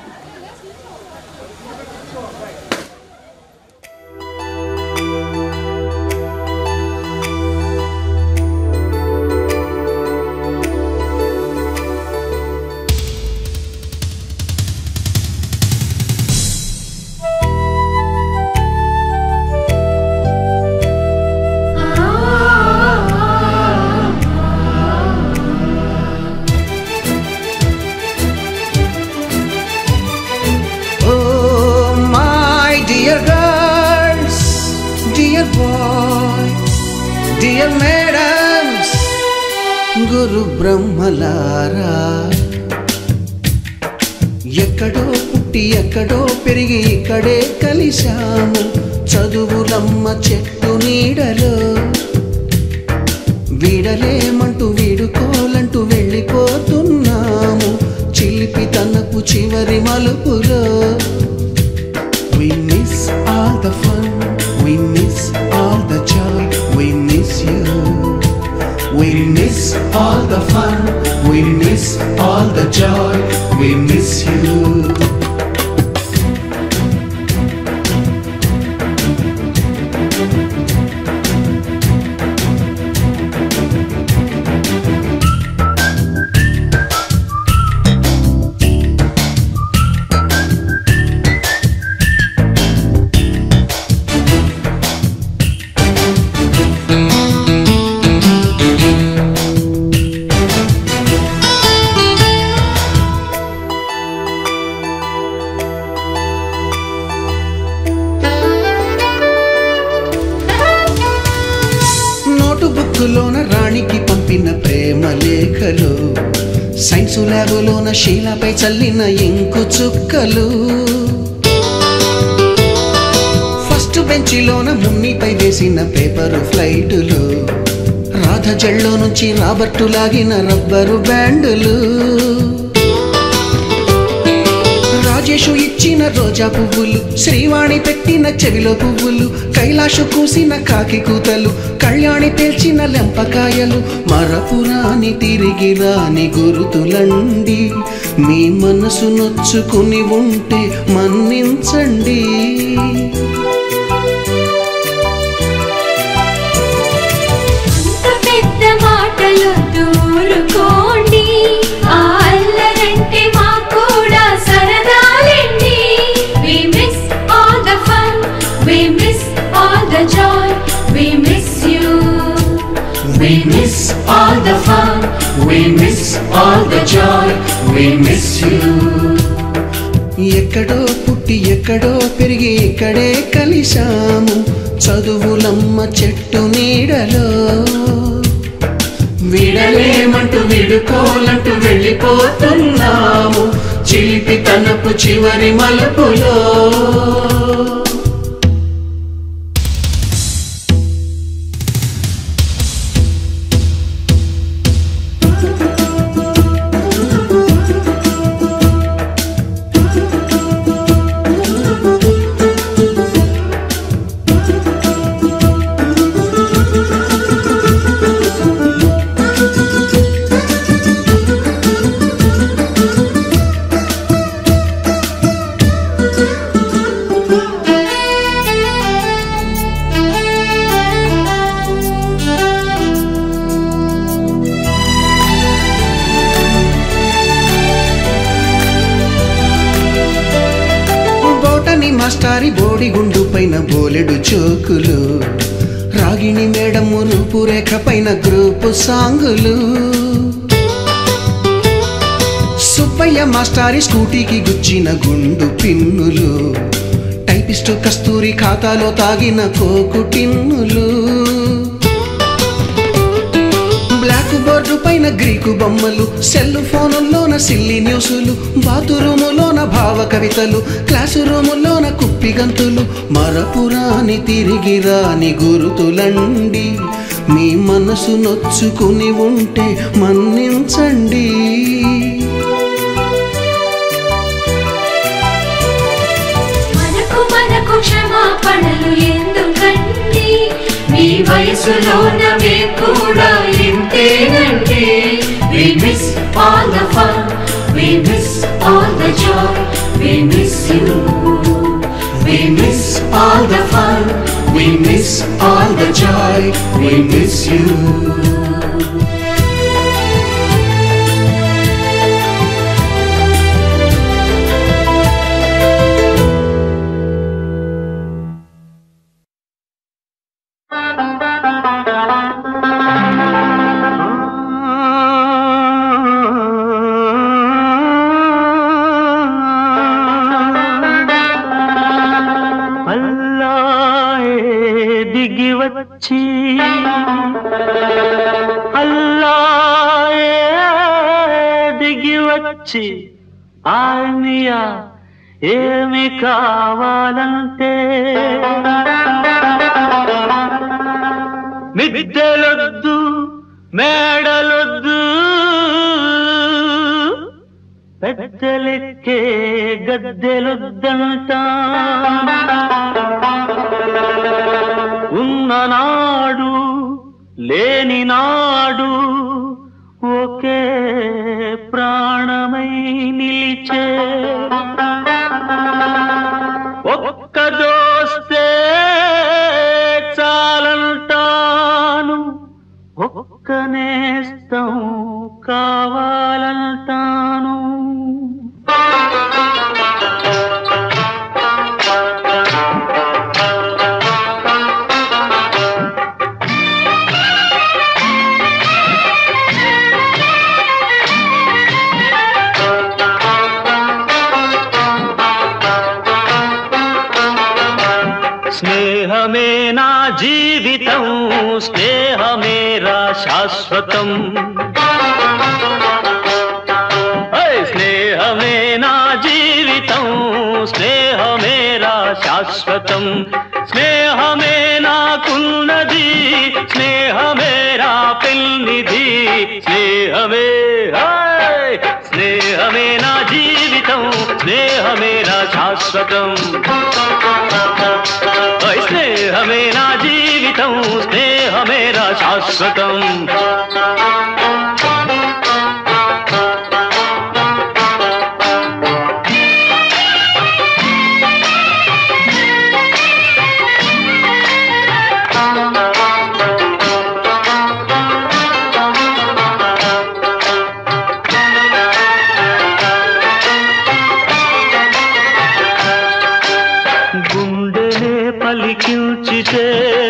గురు బ్రహ్మలారా, ఎక్కడో పుట్టి ఎక్కడో పెరిగి ఇక్కడే కలిశాము. చదువులమ్మ చెట్టు నీడలో వీడలేమంటూ వీడుకోలంటూ వెళ్ళిపోతున్నాము. చిలిపి తనపు చివరి మలుపులో we miss all the fun, we miss all the joy, we miss you. We miss all the fun, we miss all the joy, we miss you. బుక్కులోన రాణికి పంపిన ప్రేమ లేఖలు, సైన్సు ల్యాబులోన శీలపై చల్లిన ఇంకు చుక్కలు, ఫస్ట్ బెంచిలోన మున్నిపై వేసిన పేపరు ఫ్లైటులు, రాధ జల్లో నుంచి రాబర్టు లాగిన rubber బ్యాండులు, Rajesh ఇచ్చిన రోజా పువ్వులు, శ్రీవాణి పెట్టిన చెవిలో పువ్వులు, కైలాషు కూసిన కాకి కూతలు, కళ్యాణి పేల్చిన లెంపకాయలు, మరపురాని తిరిగి రాని గురుతులండి. మీ మనసు నొచ్చుకుని ఉంటే మన్నించండి. పెద్ద మాటలు దూరుకోండి, అల్లరంటే మాకు కూడా సరదాలండి. We miss all the fun, we miss all the joy, we miss you. We miss all the fun, we miss all the joy, we miss you. ఎక్కడో పుట్టి ఎక్కడో పెరిగి ఇక్కడే కలిశాము. చదువులమ్మ చెట్టు నీడలో విడలేమంటూ విడుకోలంటూ వెళ్ళిపోతున్నాము. చిలిపి తనపు చివరి మలుపులో మాస్టారి బోడిగుండు పైన బోలెడు చోకులు, రాగిణి మేడము రూపురేఖ పైన గ్రూపు సాంగులు, సుబ్బయ్య మాస్టారి స్కూటీకి గుచ్చిన గుండు పిన్నులు, టైపిస్టు కస్తూరి ఖాతాలో తాగిన కోకు టిన్నులు, బ్లాక్ బోర్డు పైన గ్రీకు బొమ్మలు, సెల్ ఫోనుల్లోన సిల్లి న్యూసులు, బాతురూములోన భావ కవితలు, క్లాసు రూములోన కుప్పి గంతులు, మరపురాని తిరిగి రాని గురుతులండి. మీ మనసు నొచ్చుకుని ఉంటే మన్నించండి. మనకు క్షమాపణలు ఎందుకండి, మీ వయసులోన మేము కూడా ఇంతేనండి. We miss all the fun, we miss all the joy, we miss you. We miss all the fun, we miss all the joy, we miss you. దిగివచ్చి ఆర్మియా ఏమి కావాలంటే మిద్దెలొద్దు మేడలొద్దు పెద్దలెక్కే గద్దెలొద్దంట. ఉన్ననాడు లేని నాడు ఒకే ప్రాణమై నిలిచే ఒక్క దోస్తే చాలంటాను, ఒక్క నేస్తం కావాలంటాను. స్నేహమే నా జీవితం, స్నేహమేరా శాశ్వతం. స్నేహమే నా జీవితం, స్నేహమేరా శాశ్వతం. స్నేహమే నాకున్నది, స్నేహమేరా పెన్నిధి. స్నేహమే స్నేహమే నా జీవితం, స్నేహమేరా శాశ్వతం. స్నేహమే నా జీవితం, స్నేహమేరా శాశ్వతం. గుండెనే పలికించితే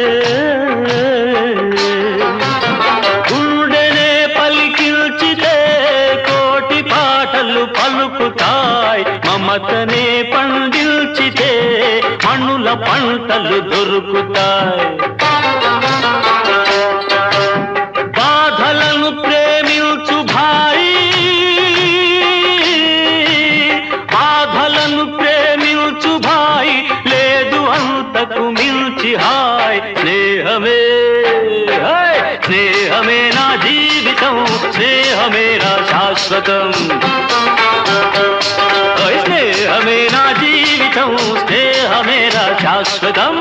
గుండెనే పలికించితే కోటి పాటలు పలుకుతాయి. మమతనే పండించితే మణుల పంటలు దొరుకుతాయి. బాధలను ప్రేమించు భాయి, బాధలను ప్రేమించు భాయి, లేదు అంతకు మించి హాయ్. స్నేహమే స్నేహమే నా జీవితం, స్నేహమేరా శాశ్వతం. స్నేహమే నా జీవితం, స్నేహమేరా శాశ్వతం.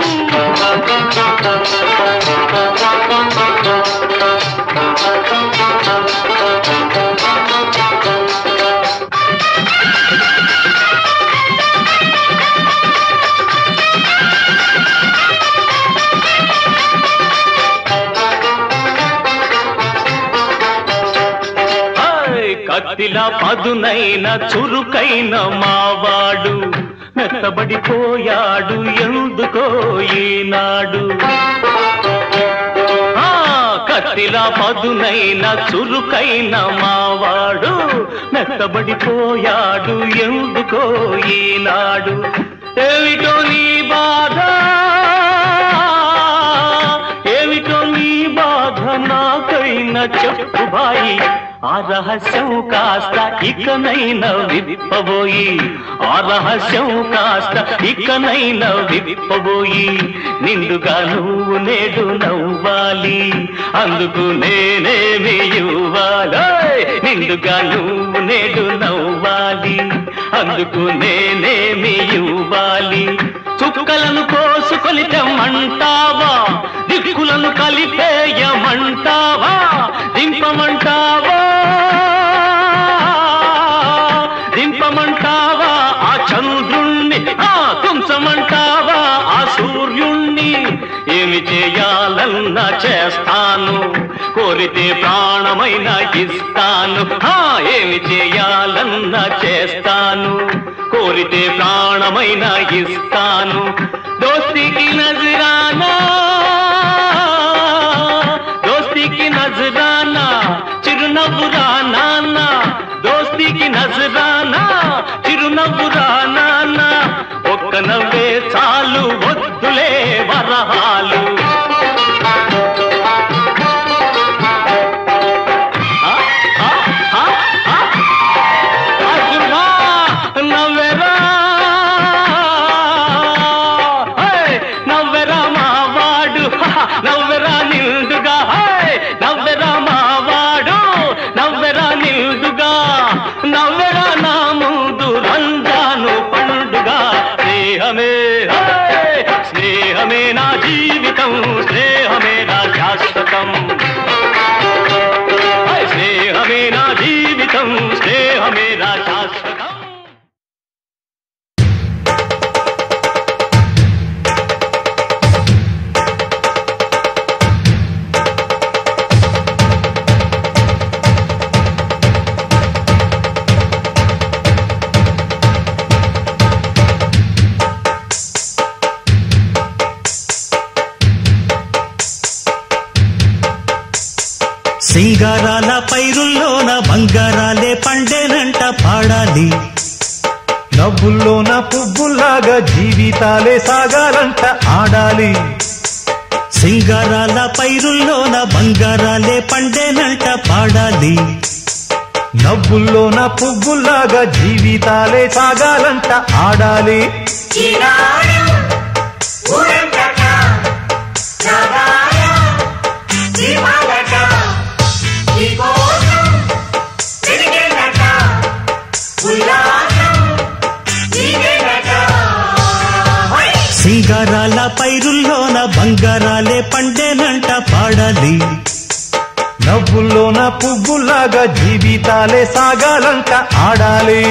కత్తిలా పదునైన చురుకైన మావాడు మెత్తబడిపోయాడు ఎందుకో ఈనాడు. కత్తిలా పదునైన చురుకైన మావాడు మెత్తబడిపోయాడు ఎందుకో ఈనాడు. ఏమిటో నీ బాధ, ఏమిటో నీ బాధ నాకైనా చెప్పు బాయి. ఆ రహస్యం కాస్త ఇకనైనా విప్పబోయి, ఆ రహస్యం కాస్త ఇకనైనా విప్పబోయి, నిండుగా నువ్వు నేడు నవ్వాలి, అందుకు నేనేమి ఇవ్వాలి. నిండుగా నువ్వు నేడు నవ్వాలి, అందుకు నేనేమి ఇవ్వాలి. చుక్కలను కోసుకొని తెమ్మంటావా, దిక్కులను కలిపేయమంటావా, దింపమంటావా దింపమంటావా ఆ చంద్రుణ్ణి, తుంచమంటావా ఆ సూర్యుణ్ణి. ఏమి చేయాలన్నా చేస్తాను, కోరితే ప్రాణమైనా ఇస్తాను. ఏమి చేయాలన్నా చేస్తాను, కోరితే ప్రాణమైనా ఇస్తాను. దోస్తీకి నజరానా, దోస్తీకి నజరానా, చిరునవ్వురా నాన్న, దోస్తీకి నజరానా, చిరునవ్వురా నాన్న. ఒక్క నవ్వే చాలు, వద్దులే వరహాలు. నవ్వెరా నవ్వెరా మావాడు, నవ్వెరా నిండుగా, నవ్వెరా మావాడు, నవ్వెరా నిండుగా, నవ్వెరా నా ముందు రంజాను పండుగ. స్నేహమే స్నేహమే నా జీవితం, స్నేహమే నా శాశ్వతం. స్నేహమే నా జీవితం, స్నేహమే నా శాశ్వతం. సింగారాల పైరుల్లోన బంగారాలే పండేనంట పాడాలి, నవ్వుల్లోన పువ్వుల్లాగా జీవితాలే సాగాలంట ఆడాలి. సింగారాల పైరుల్లోన బంగారాలే పండేనంట పాడాలి, నవ్వుల్లోన పువ్వుల్లాగా జీవితాలే సాగాలంట ఆడాలి. సింగారాల పైరుల్లోన బంగారాలే పండేనంట పాడాలి, నవ్వుల్లోన పువ్వుల్లాగా జీవితాలే సాగాలంట ఆడాలి.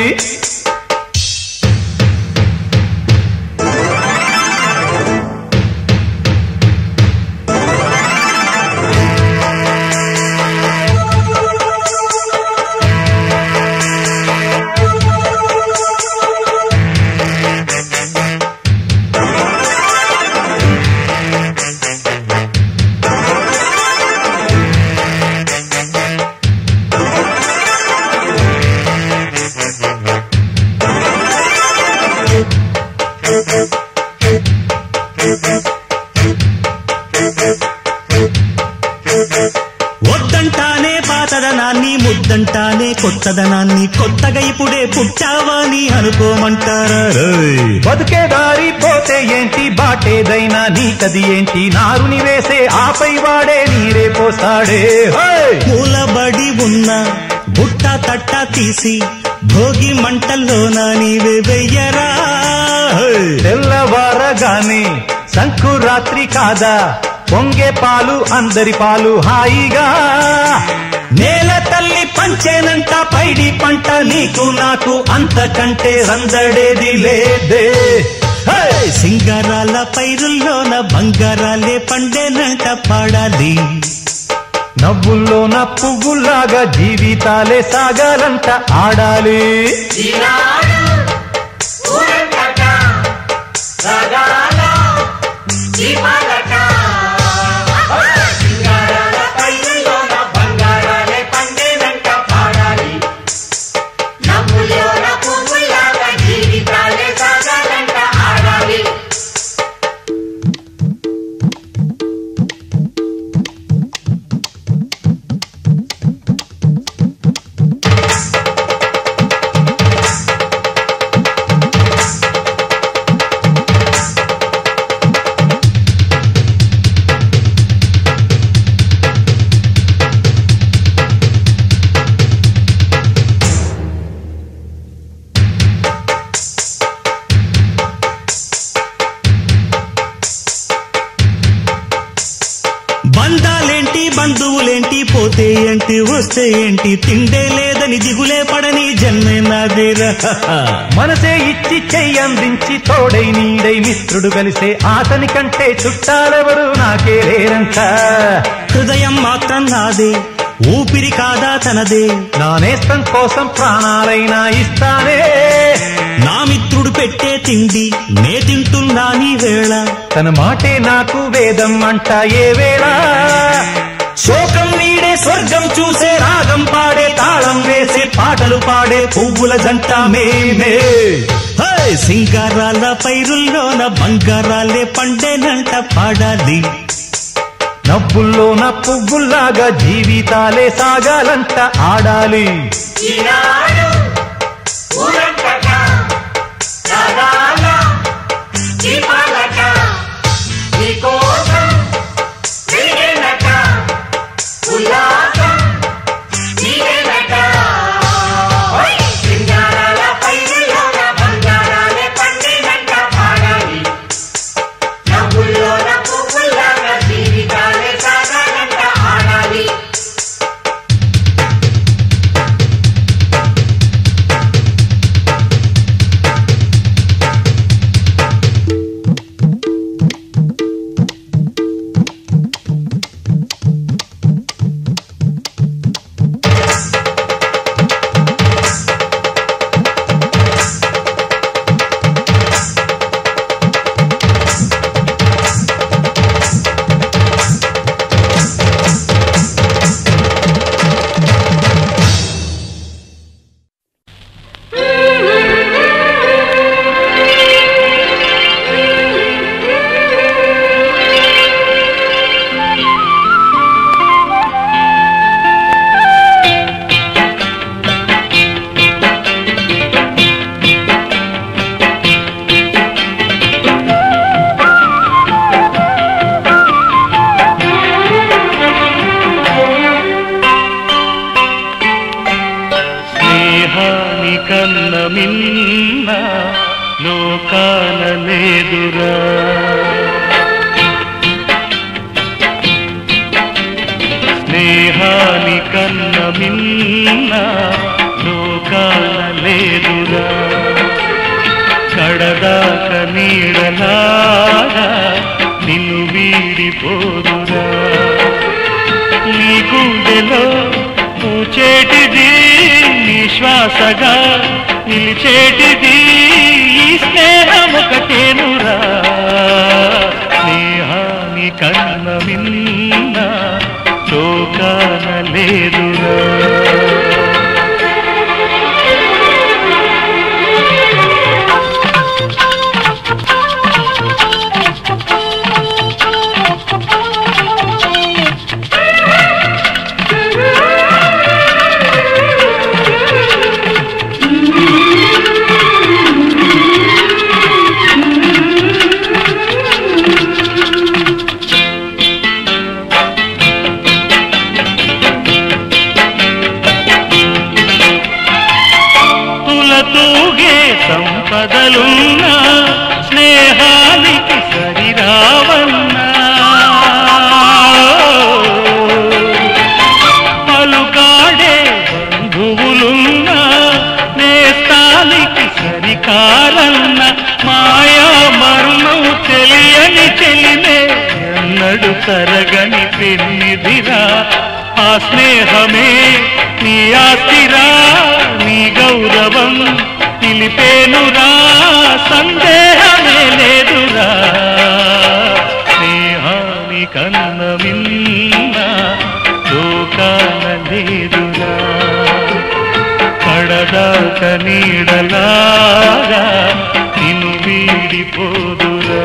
వద్దంటానే పాతదనాన్ని, ముద్దంటానే కొత్తదనాన్ని, కొత్తగా ఇప్పుడే పుట్టావని అనుకోమంటారా? బతుకే దారి పోతే ఏంటి, బాటేదైనా నీకది ఏంటి, నారుని వేసే ఆపై వాడే నీరే పోస్తాడే. మూలబడి ఉన్న బుట్ట తట్ట తీసి భోగి మంటల్లోన నీవే వెయ్యరా. తెల్లవారగానే సంకురాత్రి కాదా, పొంగే పాలు అందరి పాలు హాయిగా. నేల తల్లి పంచేనంట పైడి పంట, నీకు నాకు అంతకంటే రందడేది లేదే. సింగారాల పైరుల్లోన బంగారాలే పండేనంట పాడాలి, నవ్వుల్లోన పువ్వుల్లాగా జీవితాలే సాగాలంట ఆడాలి. ఏంటి వస్తే ఏంటి తిండే లేదని దిగులే పడని జన్మే నాదేరా. మనసే ఇచ్చి చెయ్యందించి తోడై నీడై మిత్రుడు కలిసే అతని కంటే చుట్టాలెవరు నాకే లేరంట. హృదయం మాత్రం నాదే, ఊపిరి కాదా తనదే, నా నేస్తం కోసం ప్రాణాలైనా ఇస్తానే. నా మిత్రుడు పెట్టే తిండి నే తింటున్నా నీ వేళ, తన మాటే నాకు వేదం అంట ఏ వేళ. శోకం వీడే స్వర్గం చూసే రాగం పాడే తాళం వేసే పాటలు పాడే పువ్వుల జంట మేమే. సింగారాల పైరుల్లోన బంగారాలే పండేనంట పాడాలి. నవ్వుల్లోన పువ్వుల్లాగా జీవితాలే సాగాలంట ఆడాలి. తరగని పెన్నిదిరా ఆ స్నేహమే నీ ఆస్తిరా నీ గౌరవం నిలిపేనురా సందేహమే లేదురా స్నేహాని కన్న మిన్న లోకాన లేదురా కడదాక నీడలాగా నిన్ను వీడిపోదురా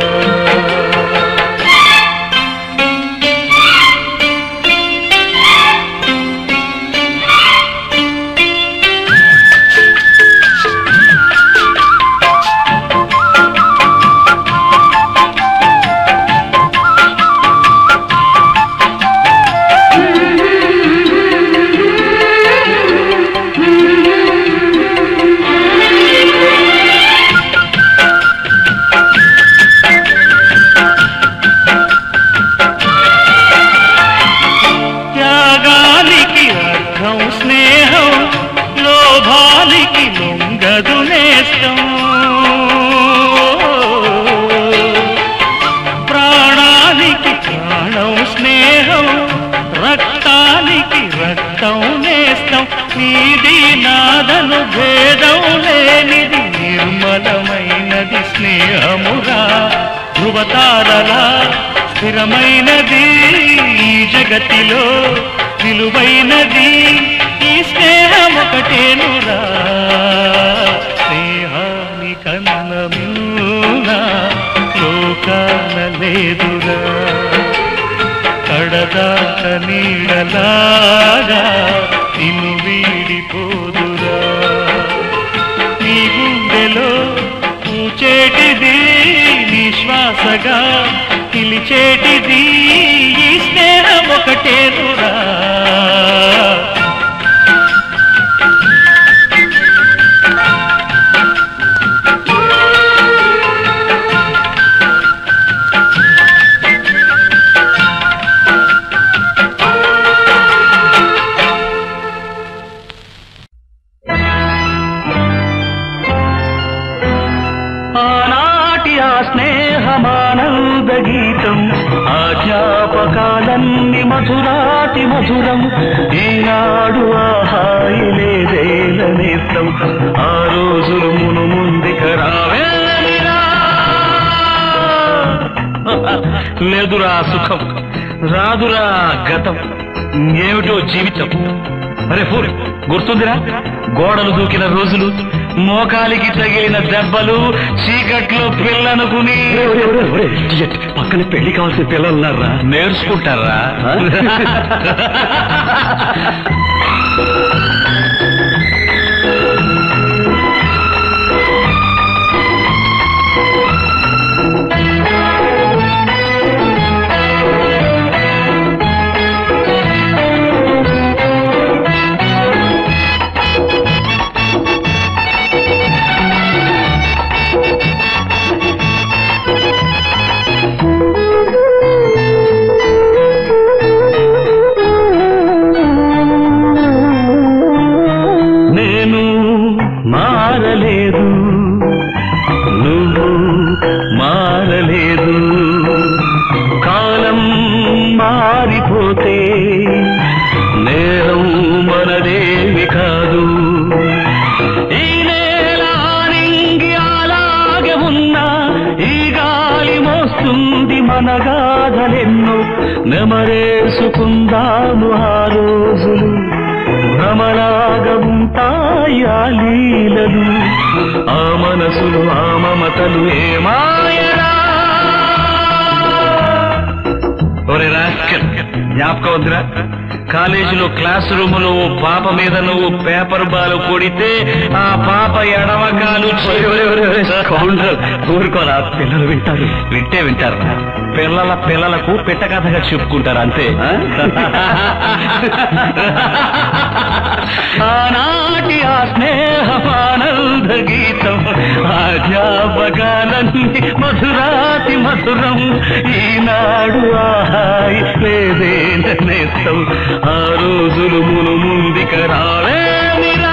గాలికి లొంగదు నేస్తం ప్రాణానికి ప్రాణం స్నేహం రక్తానికి రక్తం నేస్తం నీది నాదను భేదం లేనిది నిర్మలమైనది స్నేహమురా ధృవతారలా స్థిరమైనది ఈ జగతిలో విలువైనది ఈ స్నేహం ఒకటేనురా స్నేహాని కన్న మిన్న లోకాన లేదురా కడదాక నీడలాగా నిన్ను వీడిపోదురా నీ గుండెలో పూచేటిది నీ శ్వాసగా పిలిచేటిది ఈ స్నేహం ఒకటేనురా స్నేహమానంద గీతం ఆ జ్ఞాపకాలన్నీ మధురాతి మధురం ఈనాడు ఆ హాయి లేదేలనేస్తం ఆ రోజులు మును ముందుక రావేరా లేదురా సుఖం రాదురా గతం ఏమిటో జీవితం అరే ఫూర్ గుర్తుందిరా గోడలు దూకిన రోజులు మోకాలికి తగిలిన దెబ్బలు చీకట్లో పిల్లనుకుని పక్కన పెళ్లి కావాల్సిన పిల్లలున్నారా నేర్చుకుంటారా మనగాధలెన్నో నెమరేసుకుందాము ఆ రోజులు భ్రమలాగా ఉంటాయి ఆ లీలలు ఆ మనసులు ఆ మమతలు ఏమాయరా ఒరే రాస్కల్ జ్ఞాపకం వద్దురా కాలేజీలో క్లాస్ రూమ్ లో పాప మీద నువ్వు పేపర్ బాల్ కొడితే ఆ పాప ఎడమకాలు ఊరుకోరా పిల్లలు వింటారు వింటారు పిల్లలకు పిట్ట కథగా చెప్పుకుంటారు అంతే ఆనాటి ఆ స్నేహమానంద గీతం ఆ జ్ఞాపకాలన్నీ మధురాతి మధురం ఈనాడు ఆహాయి లేదే నేస్తం ఆ రోజులు మును ముందుక రావేమిరా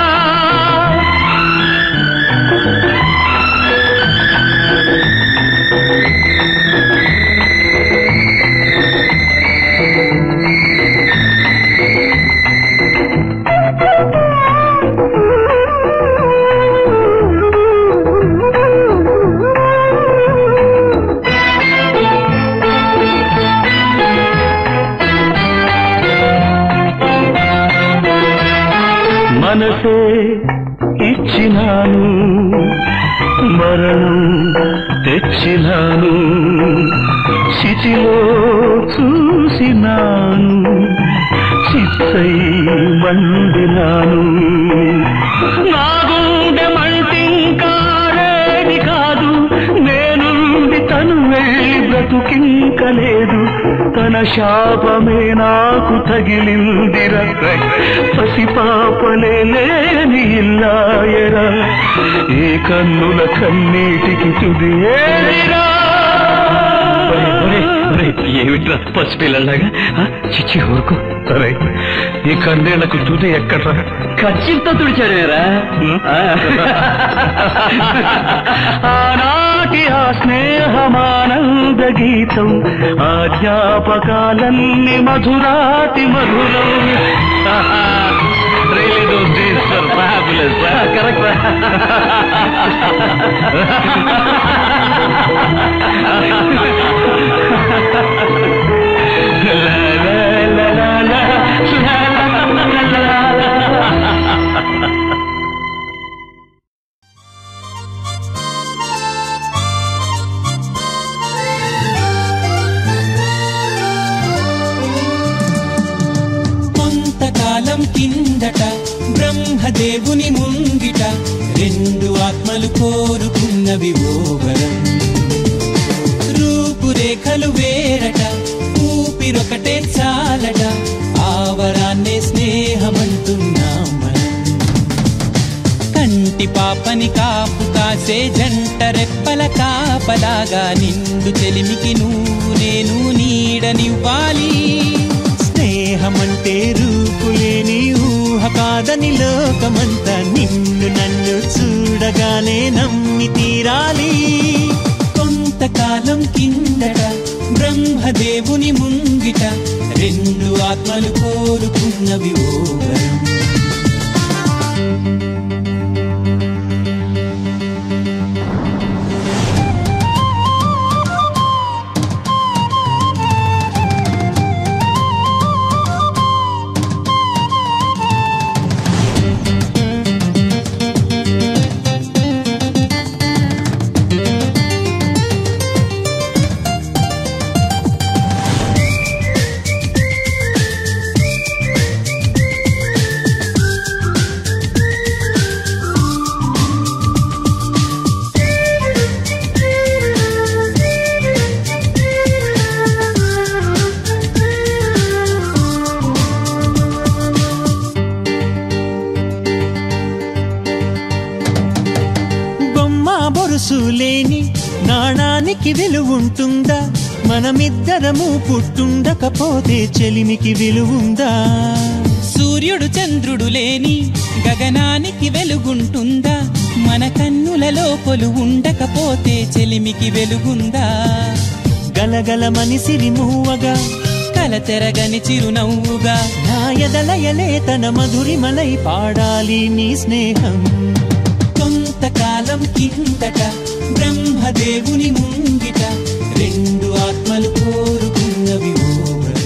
మనసే ఇచ్చినాను మరణం తెచ్చినాను చితిలో చూసినాను చిత్తై మండినాను నా గుండె మంటింకారేది కాదు నేనుండి తను వెళ్ళి బ్రతుకింకలేదు తన శాపమే నాకు తగిలిందిర పసిపాపలే లేని ఇల్లాయరా ఏ కన్నుల కన్నీటికి తుది ఏరా ఏమిట్రా పసిపిల్లలాగా చిచ్చి ఊరుకో. అరే ఈ కన్నేళ్లకు తుది ఎక్కడ్రా? ఖర్చుతో తుడిచాడేరా. ఆనాటి ఆ స్నేహమానంద గీతం, ఆ జ్ఞాపకాలన్నీ మధురాతి మధురం. Really those days are fabulous. Correct. La la la la la la la la la. కొంతకాలం కిందట బ్రహ్మదేవుని ముంగిట రెండు ఆత్మలు కోరుకున్నవి ఓ వరం. రూపురేఖలు వేరట, ఊపిరొకటే చాలట, ఆ వరాన్నే స్నేహమంటున్నాం మనం. కంటి పాపని కాపు కాసే జంట రెప్పల కాపలాగా నిండు చెలిమికి నువ్వు నేను నీడనివ్వాలి. స్నేహమంటే రూపులేని ఊహ కాదని లోకమంతా నిన్ను నన్ను చూడగానే నమ్మి తీరాలి. కొంతకాలం కిందట బ్రహ్మదేవుని ముంగిట రెండు ఆత్మలు కోరుకున్నవి ఓ వరం. లేని నాణానికి విలువుంటుందా? మనమిద్దరము పుట్టుండకపోతే చెలిమికి విలువుందా? సూర్యుడు చంద్రుడు లేని గగనానికి వెలుగుంటుందా? మన కన్నులలో కొలువుండకపోతే చెలిమికి వెలుగుందా? గలగల మనిసిరి మూవగా కలతెరగని చిరునవ్వుగా నా ఎదలయలే తన మధురిమలై పాడాలి నీ స్నేహం. కొంతకాలం కిందట బ్రహ్మదేవుని ముంగిట రెండు ఆత్మలు కోరుకున్నవి ఓ వరం.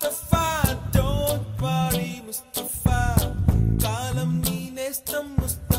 Mustafa, kalam ni nestam Mustafa.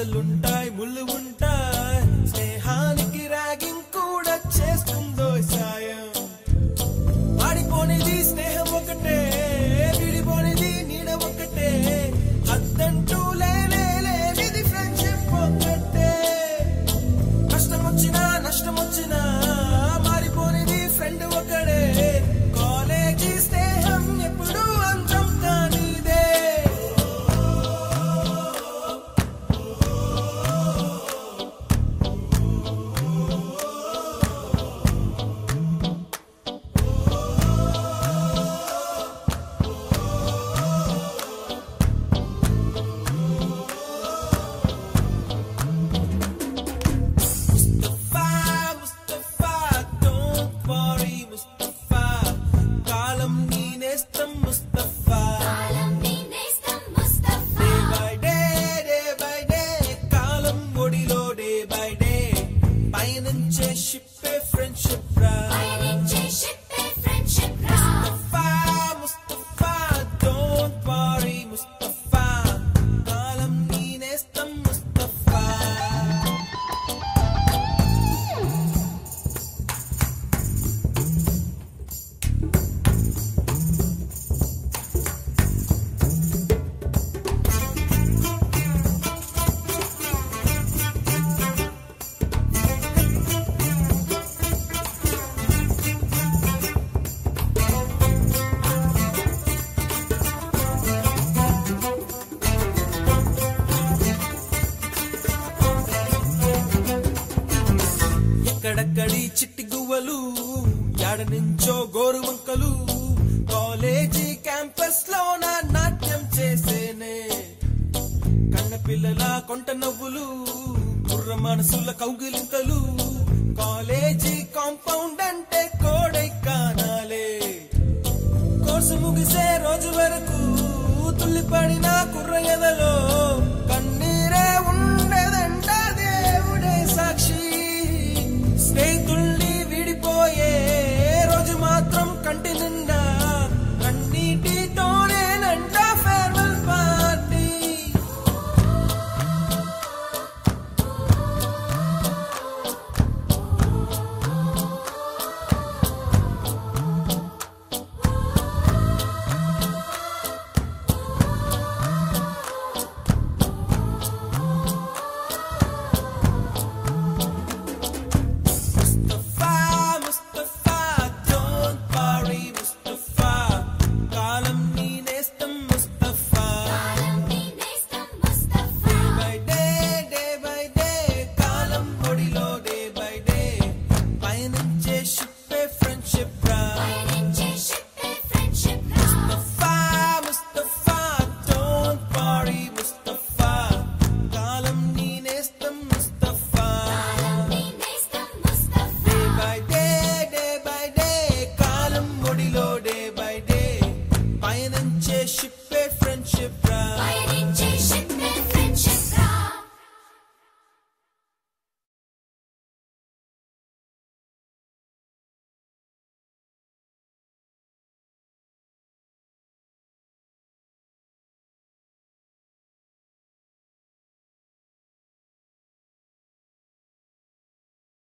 వలలుంటాయి ముళ్ళు ఉంటాయి స్నేహానికి ర్యాగింగ్ కూడా చేస్తుందో సాయం ఆడిపోనిది స్నేహం ఒకటే విడిపోనిది నీడ ఒకటే అద్దంటూ లేనిది ఫ్రెండ్షిప్ ఒకటే కష్టం వచ్చినా నష్టం వచ్చినా మారిపోనిది ఫ్రెండ్ ఒకడే కాలేజీ స్నేహం ఎప్పుడు అంతం కానిదే ఎక్కడక్కడి చిట్టి గువ్వలు యాడ నుంచో గోరు వంకలు కాలేజీ క్యాంపస్ లో నా నాట్యం చేసేనే కన్న పిల్లల కొంట నవ్వులు కుర్ర మనసుల కౌగిలింకలు కాలేజీ కాంపౌండ్ అంటే కోడై కానాలే కోర్సు ముగిసే రోజు వరకు తుల్లిపడిన